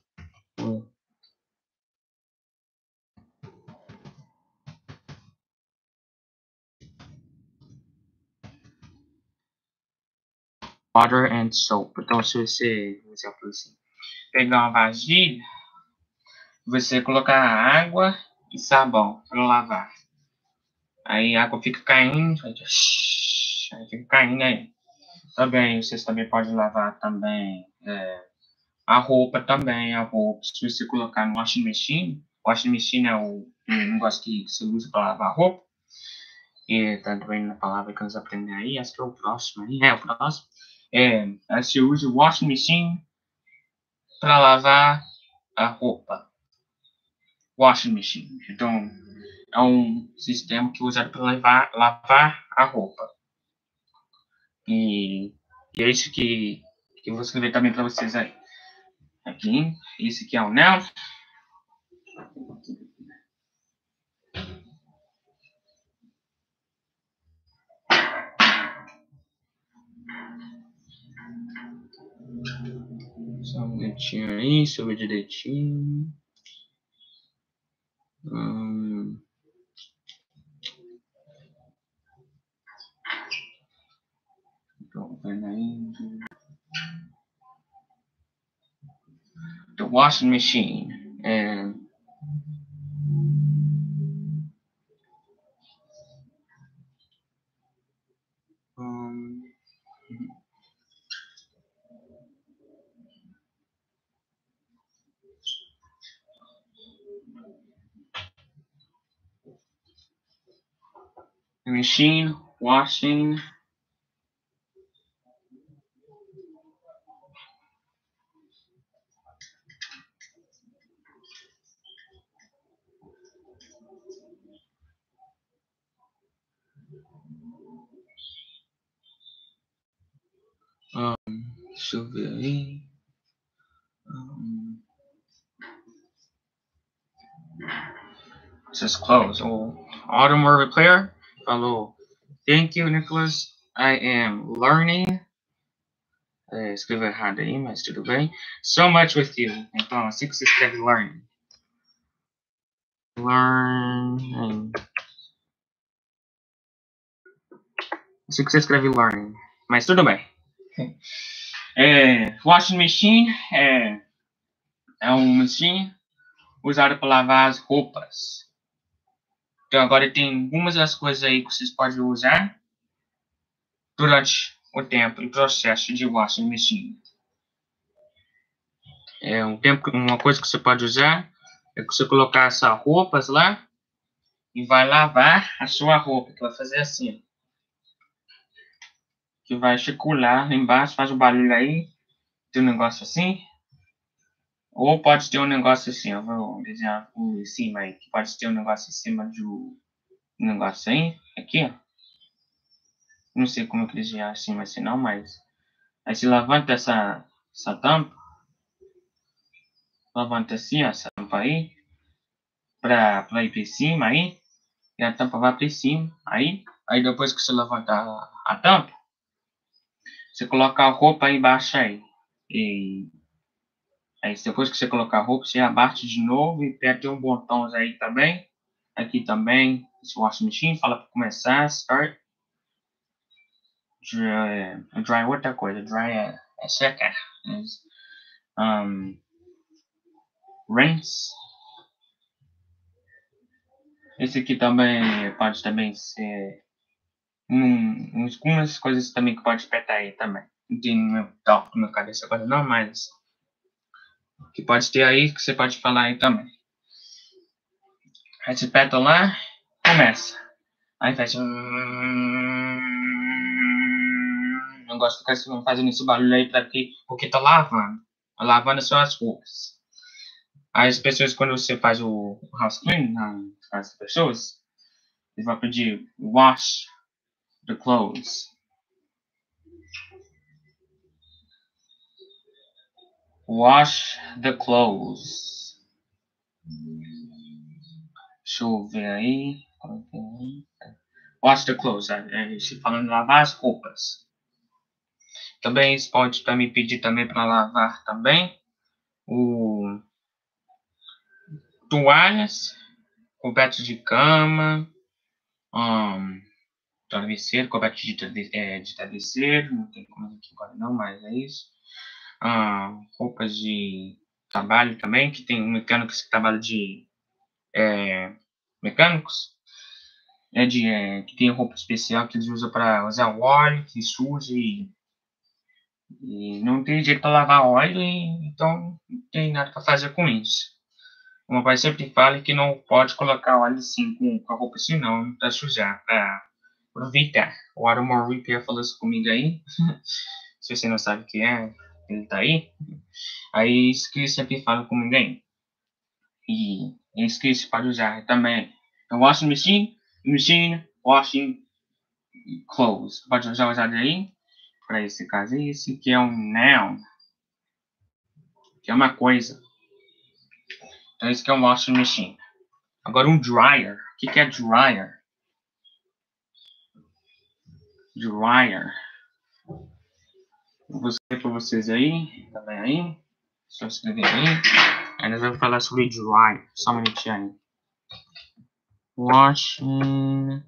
Water and soap. Então, se você, por exemplo, assim, pegar uma vasilha, você colocar água e sabão para lavar. Aí a água fica caindo, aí fica caindo aí. Também, vocês também podem lavar também é, a roupa também, a roupa. Se você colocar no washing machine, washing machine é o negócio que você usa para lavar a roupa. E tá também na palavra que nós aprendemos aí, acho que é o próximo aí, é o próximo. É, você usa o washing machine para lavar a roupa. Washing machine. Então, é um sistema que é usado para lavar, lavar a roupa. E, e é isso que, que eu vou escrever também para vocês aí. Aqui, esse aqui é o noun. Só um minutinho aí, deixa eu ver direitinho. Hum. Então, aí. The washing machine. É, um, the machine washing um, deixa eu ver aí. Um, says close. O Automobile Repair falou: Thank you, Nicholas. I am learning. É, escreveu errado aí, mas tudo bem. So much with you. Então, assim que se escreve learn. Learning. Assim que se escreve learning. Mas tudo bem. É, washing machine é, é um machine usado para lavar as roupas. Então agora tem algumas das coisas aí que vocês podem usar durante o tempo e processo de washing machine. É um tempo, uma coisa que você pode usar é que você colocar essas roupas lá e vai lavar a sua roupa, que vai fazer assim, que vai circular lá embaixo, faz um barulho aí, tem um negócio assim, ou pode ter um negócio assim, eu vou desenhar por cima aí, que pode ter um negócio em cima de um negócio aí, aqui ó, não sei como eu desenhar assim, mas se não, mas aí se levanta essa, essa tampa, levanta assim, ó, essa tampa aí, pra, pra ir pra cima aí, e a tampa vai pra cima, aí, aí depois que você levantar a, a tampa, você coloca a roupa aí embaixo aí, e aí depois que você colocar a roupa, você abate de novo e aperta um botão aí também, aqui também, esse washing machine, fala para começar, start, dry, dry outra coisa, dry é, é secar, um, rinse, esse aqui também pode também ser um, umas coisas também que pode apertar aí também, não tem no meu, tá, no meu cabeça agora não, mas que pode ter aí, que você pode falar aí também. Aí você aperta lá, começa. Aí faz um... Não gosto de ficar fazendo esse barulho aí pra quê? Porque tá lavando. Tá lavando só as roupas. Aí as pessoas, quando você faz o house clean na casa das pessoas, eles vão pedir wash the clothes. Wash the clothes. Deixa eu ver aí. Wash the clothes. É, é, falando lavar as roupas. Também você pode também pedir também para lavar também o toalhas, cobertos de cama, um, travesseiro, cobertos de, é, de travesseiro, não tem como aqui agora não, mas é isso. Um, roupas de trabalho também, que tem mecânicos que trabalham de é, mecânicos, é de, é, que tem roupa especial que eles usam para usar o óleo, que suja e E não tem jeito para lavar óleo, e, então não tem nada para fazer com isso. O meu pai sempre fala que não pode colocar óleo assim com, com a roupa assim, não, para sujar, para aproveitar. O Armor Repair falou isso comigo aí. Se você não sabe o que é, ele tá aí. Aí isso que ele sempre fala comigo aí. E é isso que você pode usar também. Então, washing machine, machine, washing clothes. Pode usar usar aí. Para esse caso, esse que é um noun. Que é uma coisa. Então, esse aqui é um washing machine. Agora, um dryer. O que, que é dryer? Dryer. Vou escrever para vocês aí. Tá bem aí? Só escrever aí. Aí nós vamos falar sobre dryer. Só um minutinho aí. Washing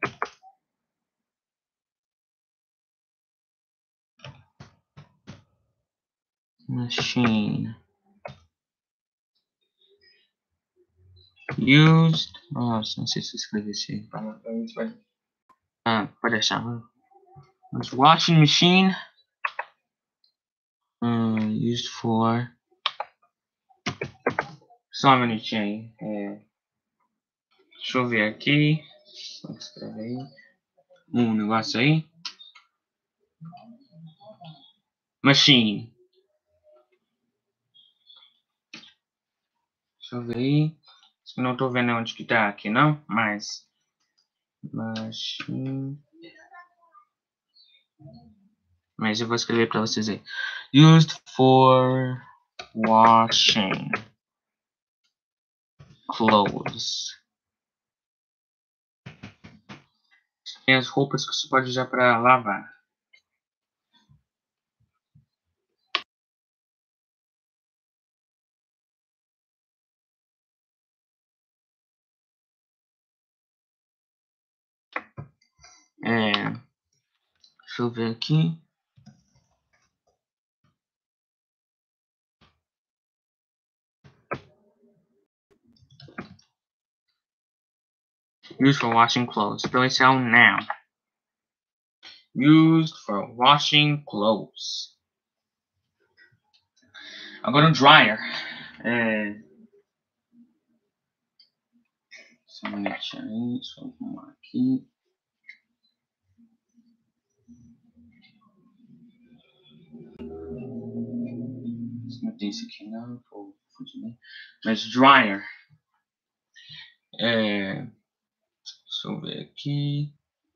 machine. Used. Nossa, não sei se eu escrevi isso aí. Ah, pode deixar. Mas washing machine. Um, used for. Só um minutinho aí. É, deixa eu ver aqui. Vou escrever aí. Um negócio aí. Machine. Deixa eu ver aí. Não tô vendo onde que tá aqui não, mas. Machine. Mas eu vou escrever para vocês aí. Used for washing clothes. Tem as roupas que você pode usar para lavar. É, deixa eu ver aqui. Used for washing clothes. Então esse é um noun. Used for washing clothes. Agora o dryer. É... Só um minutinho aí, deixa eu arrumar aqui. Não tem esse aqui não, vou fugir. Mas dryer. É... Deixa eu ver aqui.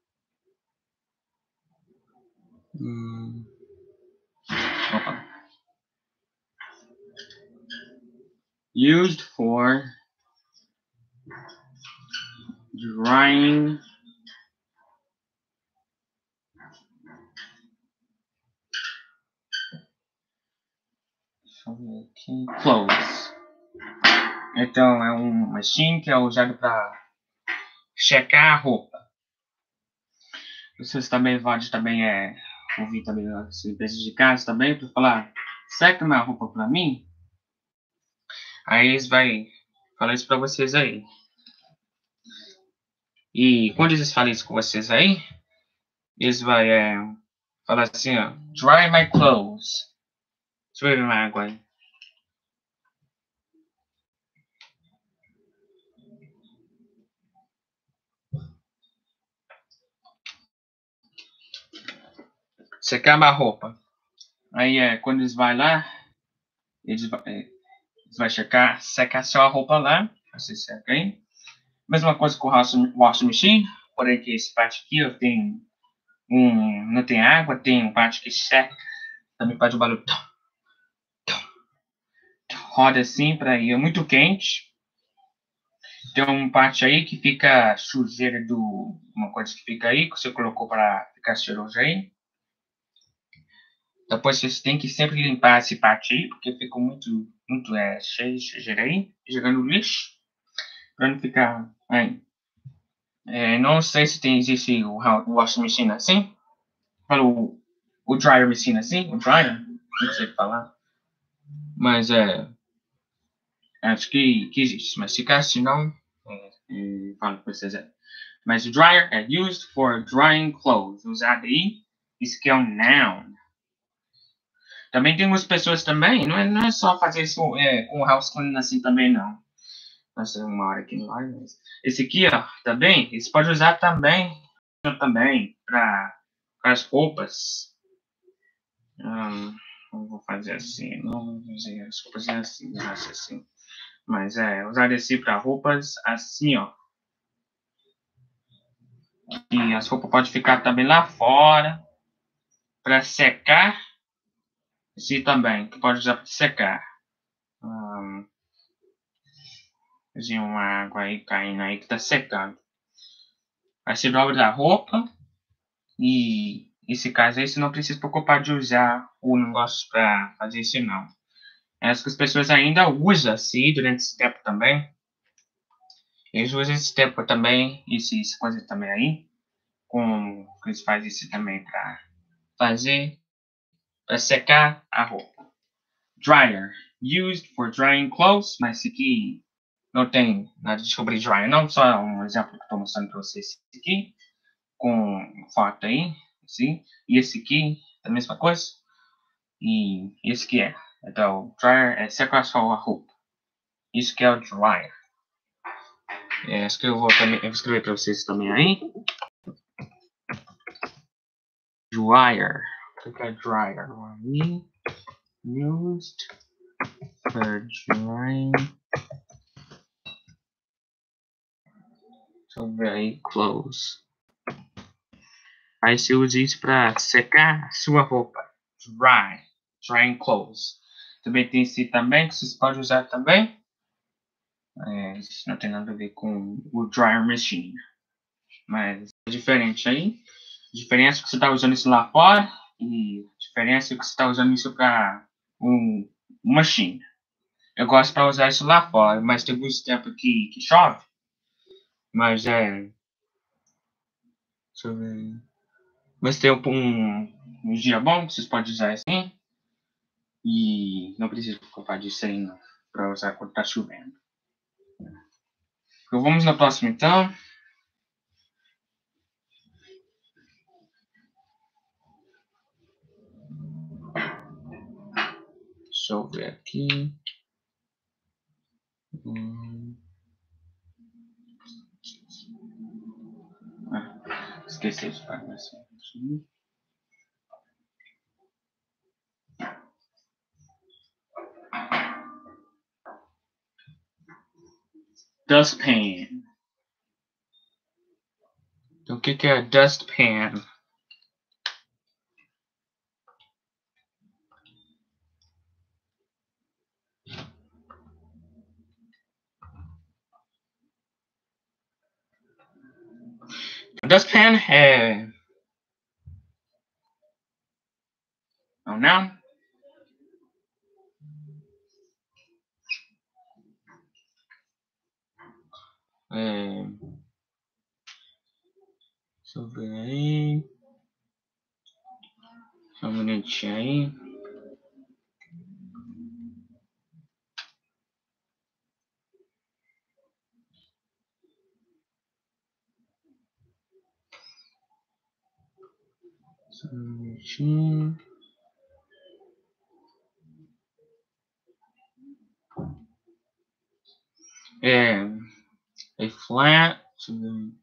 Hum... Opa. Used for drying deixa eu ver aqui. Clothes. Então é um machine que é usado para checar a roupa. Vocês também podem também é ouvir também as empresas de casa também para falar seca minha roupa para mim. Aí eles vai falar isso para vocês aí. E quando eles falam isso com vocês aí, eles vai é, falar assim, ó, dry my clothes. Deixa eu beber uma água aí. Secar a roupa. Aí é quando eles vai lá, eles vai, é, eles vai checar, secar só a roupa lá, você seca aí. Mesma coisa com o washing machine, porém que esse parte aqui eu tenho um, não tem água, tem um parte que seca, também faz o barulho, roda assim para ir, é muito quente. Tem uma parte aí que fica sujeira do, uma coisa que fica aí, que você colocou para ficar cheiroso aí. Depois vocês têm que sempre limpar esse parte aí, porque ficou muito, muito é, cheio de sujeira aí, jogando lixo, para não ficar aí. É, não sei se tem, existe o, o washing machine assim, o, o dryer machine assim, o dryer, não sei falar, mas é, acho que, que existe, mas se caso não, é, é, falo para vocês é. Mas o dryer é used for drying clothes, usado aí, isso que é um noun. Também tem umas pessoas também, não é, não é só fazer isso é, com o house cleaning assim também não. Nossa, uma hora aqui no ar, mas... Esse aqui, ó, também, você pode usar também, também, para as roupas. Hum, não vou fazer assim, não vou fazer as roupas assim, não acho assim. Mas é, usar esse para roupas assim, ó. E as roupas podem ficar também lá fora, para secar. Esse também, que pode usar para secar. Hum, fazer uma água aí caindo aí que tá secando. Aí você dobra a roupa e esse caso aí você não precisa preocupar de usar o negócio para fazer isso não. Acho que as pessoas ainda usam assim durante esse tempo também. Eles usam esse tempo também, esse, essa coisa também aí. Com, eles fazem isso também para fazer, para secar a roupa. Dryer. Used for drying clothes. Mas esse aqui não tem nada de sobre dryer não. Só um exemplo que eu estou mostrando para vocês. Esse aqui. Com foto aí. Assim. E esse aqui é a mesma coisa. E esse aqui é. Então, dryer é secar só a roupa. Isso que é o dryer. É, acho que eu vou, também, eu vou escrever para vocês também aí. Dryer. O que é dryer? Used for drying. Deixa eu ver aí. Clothes. Aí você usa isso para secar sua roupa. Dry. Drying clothes. Também tem esse também que vocês podem usar também. É, isso não tem nada a ver com o dryer machine. Mas é diferente aí. A diferença é que você está usando isso lá fora. E a diferença é que você está usando isso para um, um machine. Eu gosto para usar isso lá fora, mas tem muito tempo que, que chove. Mas é. Deixa eu ver. Mas tem um, um dia bom que vocês podem usar assim. E não precisa preocupar disso aí não. Para usar quando está chovendo. Então vamos na próxima então. Deixa eu ver aqui. Hum. Ah, esqueci de falar assim. Dustpan. Então, o que, que é dustpan? Dustpan é... Não, não. É... Deixa eu ver aí. Só um minutinho aí. Só um minutinho. É... É flat. Deixa eu ver.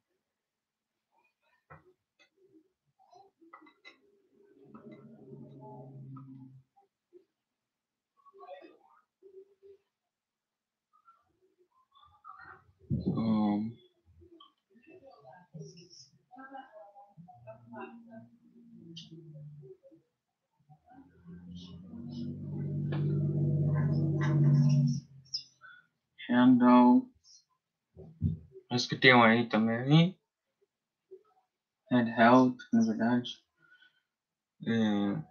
Um... Handle. Acho que tem um aí também. Handheld, na verdade. É...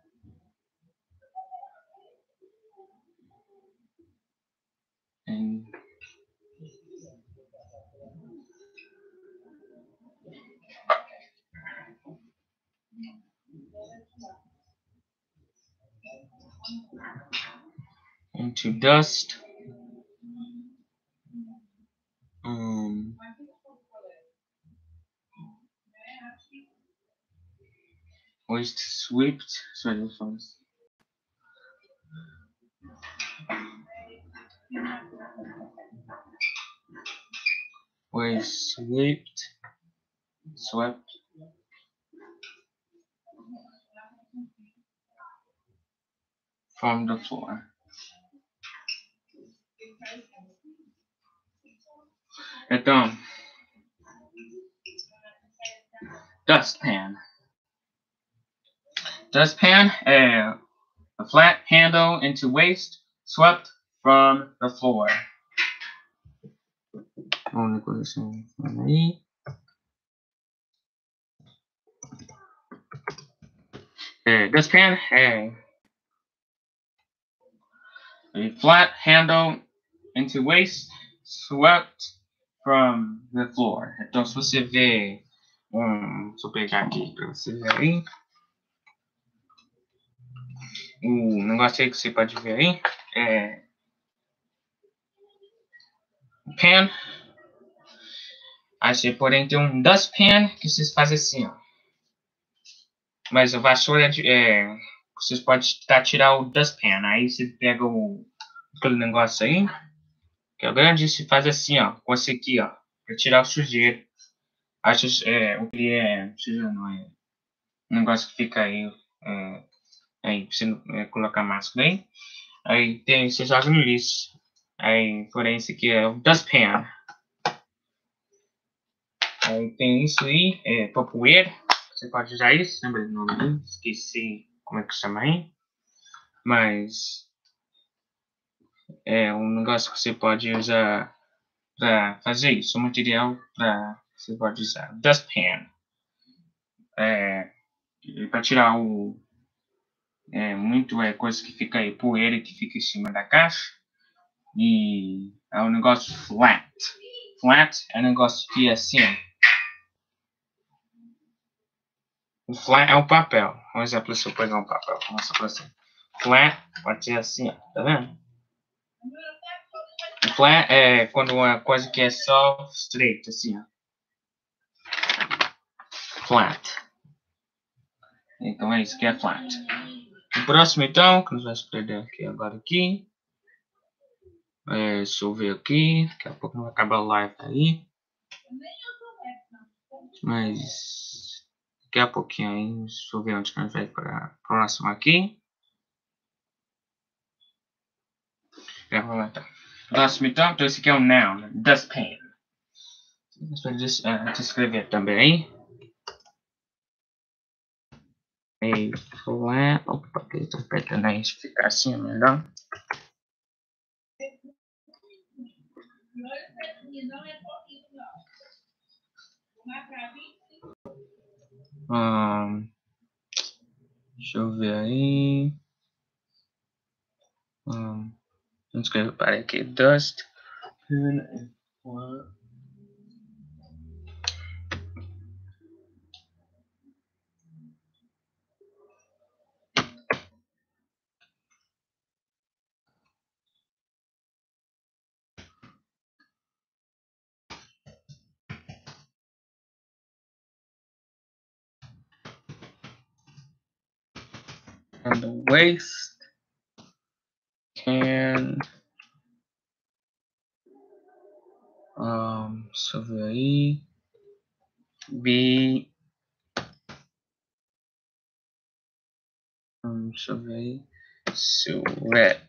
And... Into dust. Um... Waste swept. Sorry, phones. Was swept. Swept. From the floor. Então, dustpan. Dustpan é a flat handle into waste swept from the floor. Vamos ver assim, aí. É, dustpan é a flat handle into waste swept from the floor. Então, se você vê, um, deixa eu pegar aqui para você ver aí. O negócio aí que você pode ver aí é pan. Aí você porém tem um dustpan que vocês fazem assim, ó. Mas a vassoura é, vocês podem tentar tirar o dustpan. Aí você pega o aquele negócio aí, que é grande, e se faz assim, ó, com esse aqui, ó, para tirar o sujeiro. Acho é, o que é sujeira não é um negócio que fica aí, é, aí pra você é, colocar máscara aí. Aí tem, você joga no lixo. Aí, porém, esse aqui é o dustpan. Aí tem isso aí, é popoeira. Você pode usar isso, lembra do nome aí? Esqueci como é que chama aí. Mas é um negócio que você pode usar para fazer isso. O material para você pode usar. Dustpan. É, para tirar o é, muito é, coisa que fica aí, poeira que fica em cima da caixa. E é um negócio flat. Flat é um negócio que é assim. O flat é o papel. Um exemplo, se eu pegar um papel, mostra pra você. Flat pode ser assim, ó, tá vendo? O flat é quando uma coisa que é só straight, assim, ó. Flat. Então é isso que é flat. O próximo, então, que nós vamos aprender aqui agora aqui. É, deixa eu ver aqui. Daqui a pouco não vai acabar a live aí. Mas daqui a pouquinho aí. Deixa eu ver onde que a gente vai para o próximo aqui. É, vamos lá, então. Próximo, então, então esse aqui é um noun. Dustpan. Você pode descrever também. A flat. Opa, aqui estou apertando aí. Se ficar assim, melhor. Hum, deixa eu ver aí. Hum, vamos escrever para aqui. Dust. And the waste can um, deixa eu ver aí. Be um, deixa eu ver aí. Sweat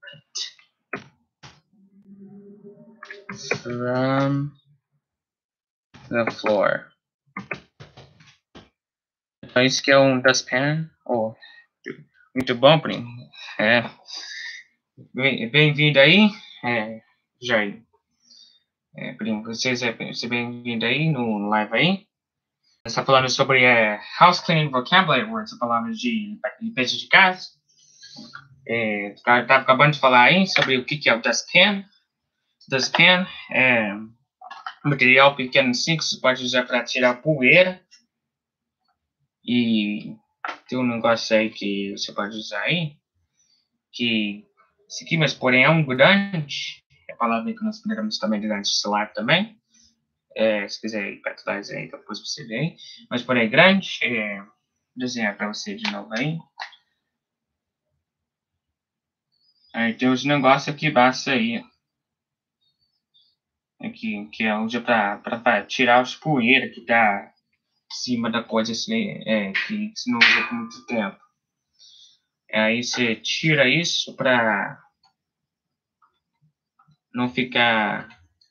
from the floor. Então isso que é um dustpan. Oh, muito bom, primo. É. Bem-vindo aí, é, Jair. É, primo, vocês é, você bem-vindo aí no live aí. Está falando sobre é, house cleaning vocabulary words, a palavra de limpeza de casa. É, estava acabando de falar aí sobre o que, que é o dustpan. Dustpan é um material pequeno assim que você pode usar para tirar poeira. E tem um negócio aí que você pode usar aí, que esse aqui, mas porém é um grande, é a palavra que nós podemos também durante o celular também. É, se quiser ir para trás aí, depois você vê aí. Mas porém grande, é, vou desenhar para você de novo aí. Aí tem os negócios aqui basta aí. Aqui, que é usa para tirar os poeiras que tá em cima da coisa assim, é, que você não usa por muito tempo. Aí você tira isso para não ficar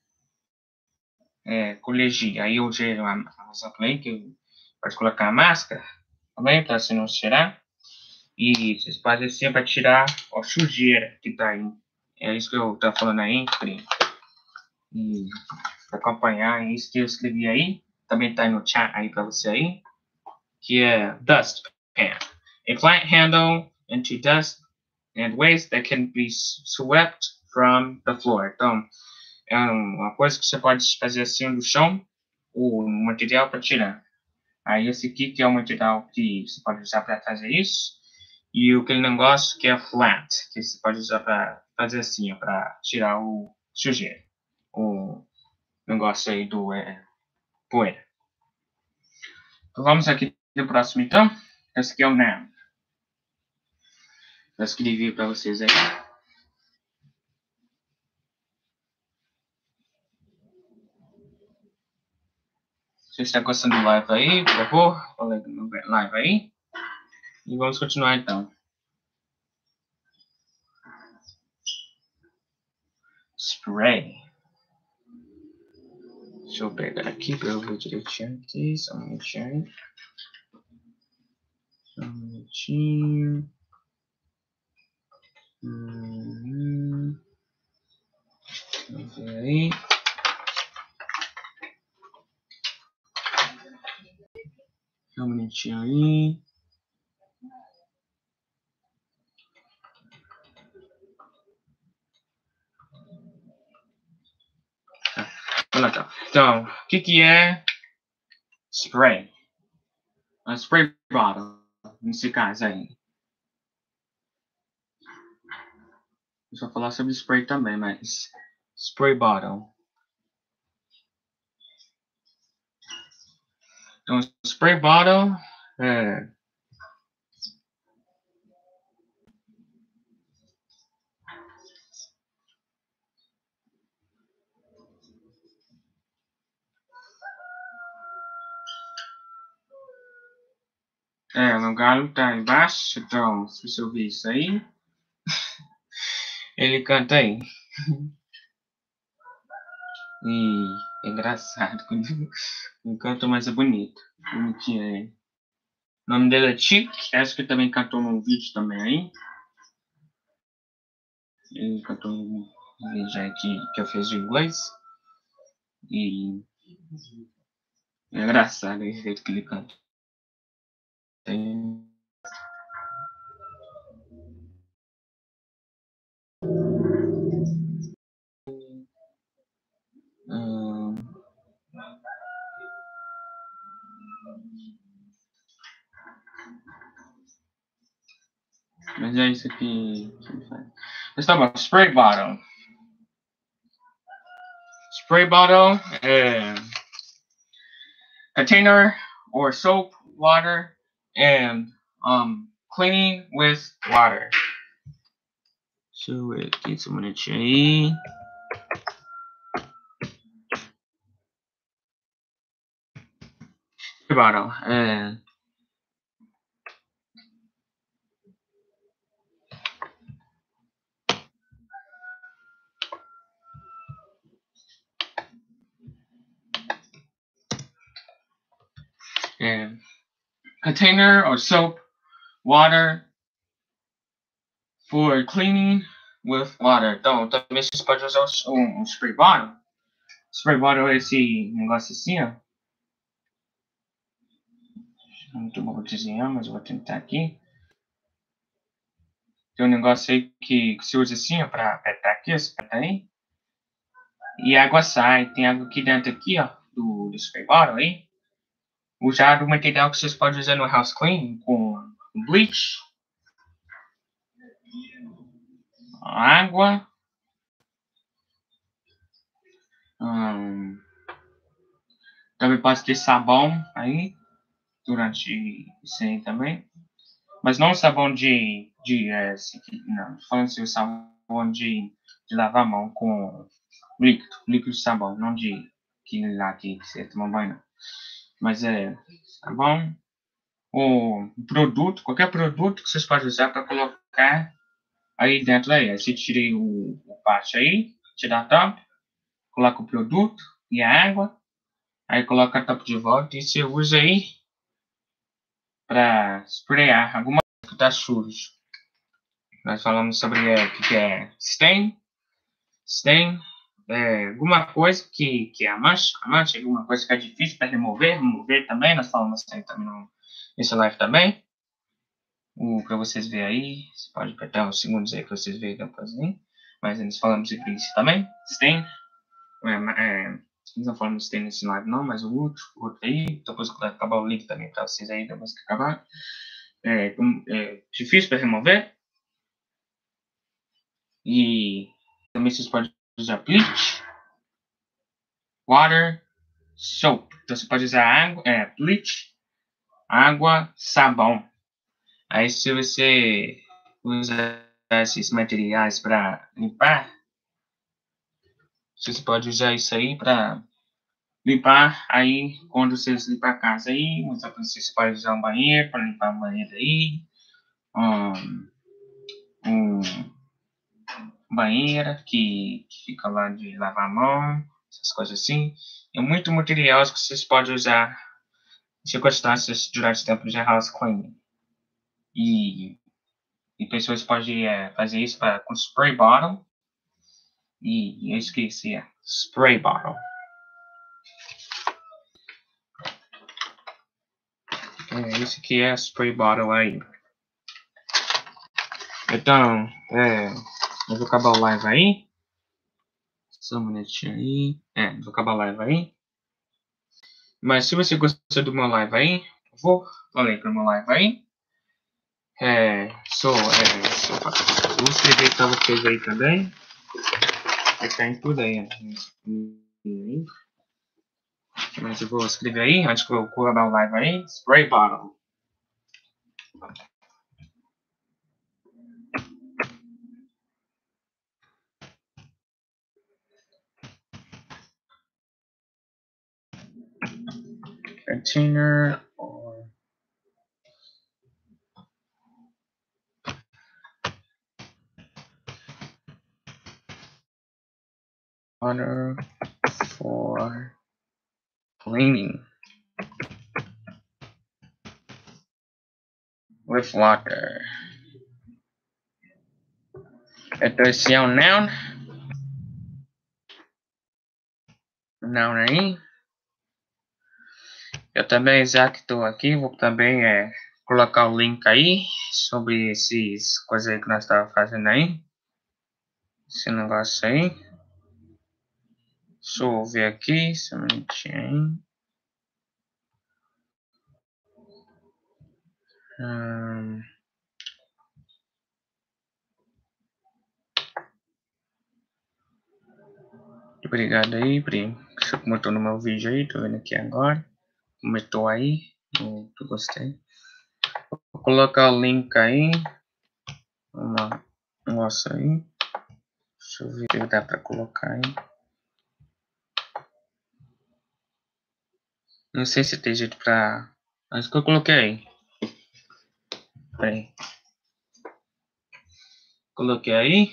é, com alergia. Aí eu usei uma exemplo aí que pode colocar a máscara também para você não tirar. E vocês podem sempre tirar a sujeira que tá aí. É isso que eu tô falando aí, primo. E para acompanhar é isso que eu escrevi aí. Também tá aí no chat aí para você aí. Que é dustpan. A plant handle into dust and waste that can be swept from the floor. Então, é uma coisa que você pode fazer assim no chão, o material para tirar. Aí esse aqui que é o material que você pode usar para fazer isso. E aquele negócio que é flat, que você pode usar para fazer assim, para tirar o sujeira. O negócio aí do é, poeira. Então vamos aqui no próximo então. Esse aqui é o noun. Eu escrevi para vocês aí. Se você está gostando do live aí, por favor, fala no live aí. E vamos continuar então. Spray. Deixa eu pegar aqui para eu ver direitinho aqui. Só um minutinho. Só um minutinho. Hum, vamos ver aí. Só um minutinho aí. Olha lá, então, o que, que é spray? A spray bottle, nesse caso aí. Eu vou falar sobre spray também, mas spray bottle. Então, spray bottle é, É, o galo tá embaixo, então, se você ouvir isso aí, ele canta aí. E é engraçado, quando ele canta, mas é bonito. Bonitinho aí. O nome dele é Chick, acho que ele também cantou num vídeo também aí. Ele cantou num vídeo aí que, que eu fiz de inglês. E é engraçado o jeito que ele canta. Tem... Hum, mas é isso aqui que ele faz. Let's talk about spray bottle. Spray bottle, uh, container or soap, water, and um, cleaning with water. Deixa eu ver aqui, só um minutinho aí. Spray bottle, é... é... container or soap, water, for cleaning with water. Então, também você pode usar um, um spray bottle. Spray bottle é esse negócio assim, ó. Não é muito bom desenhar, mas eu vou tentar aqui. Tem um negócio aí que, que você usa assim, ó, pra apertar aqui, ó, você aperta aí. E a água sai. Tem água aqui dentro aqui, ó, do, do spray bottle aí. Usar o material que vocês podem usar no house clean com bleach, água, hum, também pode ter sabão aí durante isso aí também, mas não sabão de, de é, não, falando assim, o sabão de, de lavar a mão com líquido, líquido de sabão, não de aquele lá que você toma banho, não. Mas é sabão ou produto, qualquer produto que vocês podem usar para colocar aí dentro aí. Aí você tira o, o parte aí, tira a tampa, coloca o produto e a água, aí coloca a tampa de volta e você usa aí para sprayar alguma coisa que está sujo. Nós falamos sobre é, o que é stain, stain, é, alguma coisa que, que é a mancha, a mancha, alguma coisa que é difícil para remover, remover também, nós falamos assim também no, nesse live também. Para vocês verem aí, você pode apertar uns segundos aí para vocês verem depois aí. Mas nós falamos sobre isso também, stain, é, é, não falamos de stain nesse live não, mas o outro, o outro aí, depois que acabar o link também para vocês aí, depois que acabar. É, é difícil para remover. E também vocês podem usar bleach, water, soap. Então você pode usar água, é, bleach, água, sabão. Aí se você usa esses materiais para limpar, você pode usar isso aí para limpar aí quando vocês limpar a casa aí. Vocês podem usar um banheiro para limpar o banheiro aí. Um, um banheira que, que fica lá de lavar a mão, essas coisas assim. É muito material que vocês podem usar em circunstâncias durante o tempo de house cleaning. E, e pessoas podem é, fazer isso pra, com spray bottle. E eu esqueci, é spray bottle. É, isso aqui é spray bottle aí. Então, é, eu vou acabar o live aí. Só um minutinho aí. É, vou acabar a live aí. Mas se você gostou do meu live aí, por favor, falei pro meu live aí. É, sou, é, sou, vou escrever para vocês aí também. Vai ficar em tudo aí. Mas eu vou escrever aí, antes que eu acabar o live aí. Spray bottle. Container or water for cleaning. With water. Então esse é um noun. Noun aí. Eu também, já que estou aqui, vou também é, colocar o link aí sobre essas coisas aí que nós estávamos fazendo aí. Esse negócio aí. Deixa eu ver aqui, só um minutinho aí. Hum. Obrigado aí, primo. Você comentou no meu vídeo aí, tô vendo aqui agora. Comentou aí, eu gostei. Vou colocar o link aí. Vamos lá. Nossa aí. Deixa eu ver se dá pra colocar aí. Não sei se tem jeito pra... Mas que eu coloquei aí. Peraí. Coloquei aí.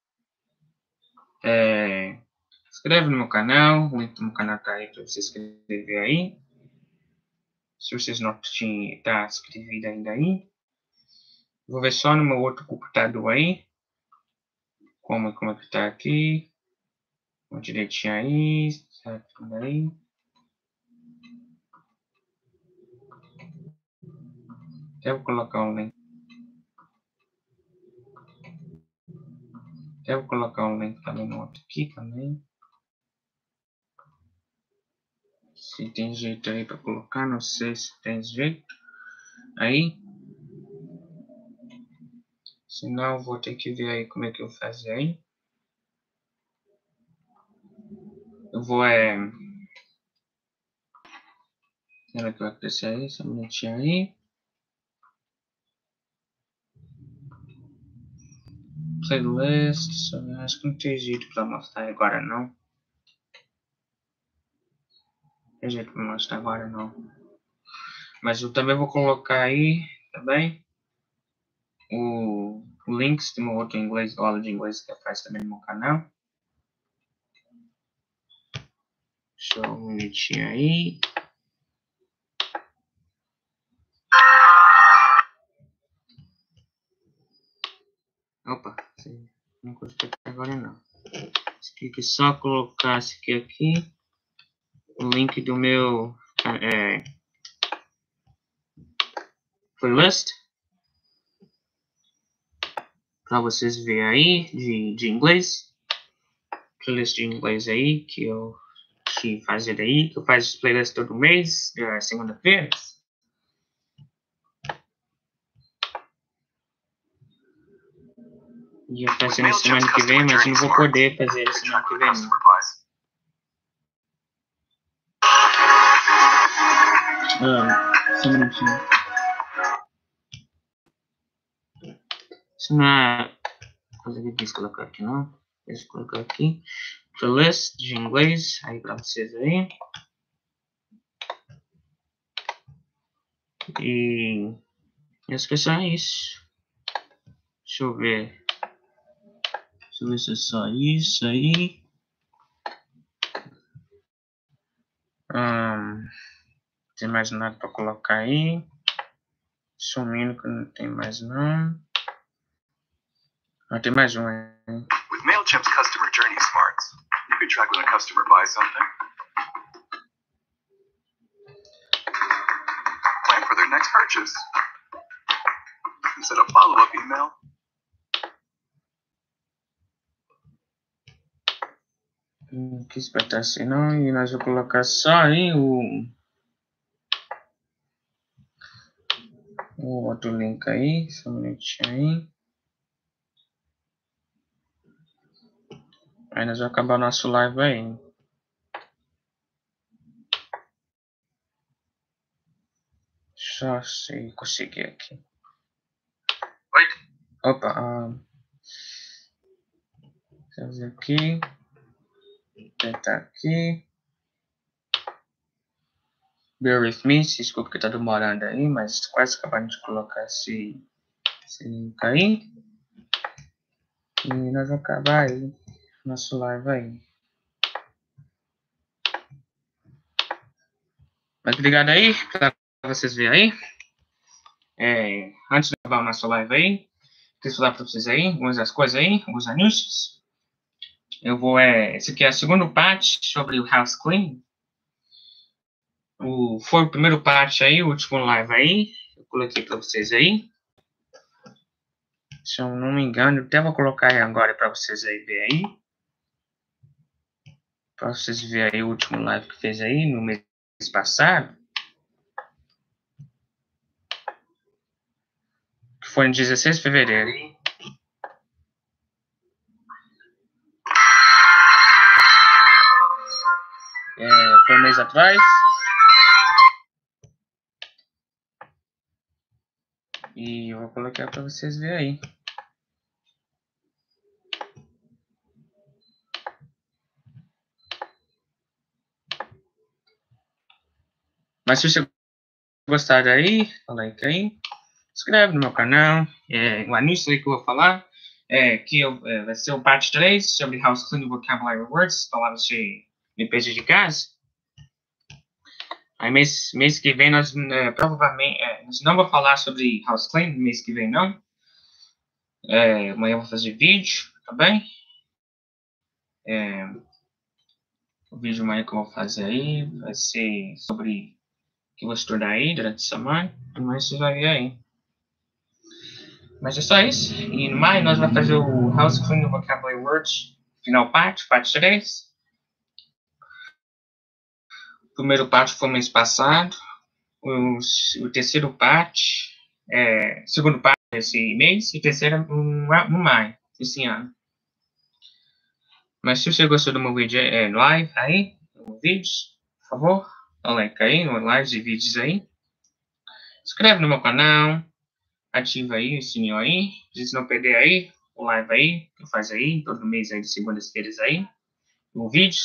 É... Inscreve no meu canal. O link do meu canal tá aí pra você se inscrever aí. Se vocês não estão tá inscrevido ainda aí. Vou ver só no meu outro computador aí. Como, como é que tá aqui. Vou direitinho aí. Certo aí. Até vou colocar um link. Até vou colocar um link também no outro aqui também. Se tem jeito aí para colocar, não sei se tem jeito. Aí. Senão vou ter que ver aí como é que eu faço aí. Eu vou é... Será que vai acontecer aí? Só um minutinho aí. Playlist. Só... Acho que não tem jeito para mostrar agora não. Não tem jeito para mostrar agora não. Mas eu também vou colocar aí, tá bem? O, o links de meu outro inglês, aula de inglês que eu faço também no meu canal. Só um minutinho aí. Opa, não gostei agora não. Tem que só colocar esse aqui, aqui. O link do meu é, playlist. Para vocês verem aí de, de inglês. Playlist de inglês aí que eu que fazer aí. Que eu faço playlist todo mês, é, segunda-feira. Ia fazer na semana que vem, mas não vou poder fazer na semana que vem. Ah, só um minutinho. Isso não é coisa que eu quis colocar aqui, não. Deixa eu colocar aqui. Playlist de inglês, aí pra vocês aí. E acho que é só isso. Deixa eu ver. Deixa eu ver se é só isso aí. Hum, não tem mais nada pra colocar aí. Sumindo que não tem mais não. Ah, tem mais um aí. With MailChimp's customer journey smarts, you can track when a customer buys something, plan for their next purchase, and set a follow-up email. Não quis botar assim não, e nós vamos colocar só aí o, o outro link aí, só um minutinho aí. Aí nós vamos acabar nosso live aí. Só se conseguir aqui. Oi? Opa, ah, deixa eu fazer aqui. Tentar aqui. Bear with me, se desculpa que tá demorando aí, mas quase acabando de colocar esse, esse link aí. E nós vamos acabar aí nosso live aí. Mas obrigado aí, para vocês verem aí. É, antes de acabar a nossa live aí, queria falar para vocês aí, algumas das coisas aí, alguns anúncios. Eu vou, é, esse aqui é a segunda parte sobre o House Clean. O, foi o primeiro parte aí, o último live aí. Eu coloquei para vocês aí. Se eu não me engano, eu até vou colocar aí agora para vocês aí verem aí. Para vocês verem aí o último live que fez aí no mês passado. Que foi em dezesseis de fevereiro. É, foi um mês atrás. E eu vou colocar para vocês verem aí. Mas se você gostar aí, dá like aí. Se inscreve no meu canal. É, o anúncio aí que eu vou falar é que eu, é, vai ser o parte três sobre House Cleaning Vocabulary Words, palavras de limpeza de casa. Aí mês, mês que vem nós é, provavelmente é, nós não vou falar sobre House Cleaning, mês que vem não. É, amanhã eu vou fazer vídeo, tá bem? É, o vídeo amanhã que eu vou fazer aí vai ser sobre o que eu vou estudar aí durante a semana. Mas você vai ver aí. Mas é só isso. E em maio nós vamos fazer o House Cleaning Vocabulary Words, final parte, parte três. O primeiro parte foi mês passado. O, o terceiro parte, é, segundo parte desse mês. E o terceiro no, no maio, esse ano. Mas se você gostou do meu vídeo é, live aí, no vídeos, por favor, dá um like aí, no lives e vídeos aí. Se inscreve no meu canal. Ativa aí o sininho aí, pra vocês não perder aí o live aí, que eu faço aí, todo mês aí, de segundas-feiras aí, no vídeo.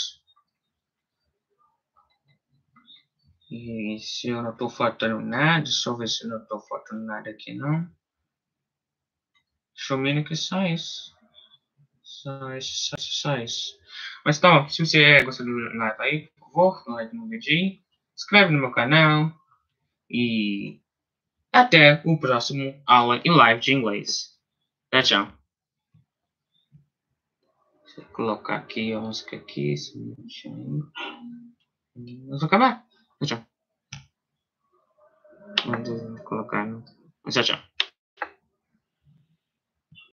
E se eu não tô faltando nada, deixa eu ver se eu não tô faltando nada aqui não. Deixa eu ver que só isso. Só isso, só isso, só isso. Mas então, se você gostou do live aí, por favor, dá um like no vídeo aí, se inscreve no meu canal e até o próximo aula em live de inglês. Tchau, tchau. Deixa eu colocar aqui a música aqui. Vamos acabar. Tchau, tchau. Vou colocar no... Tchau, tchau.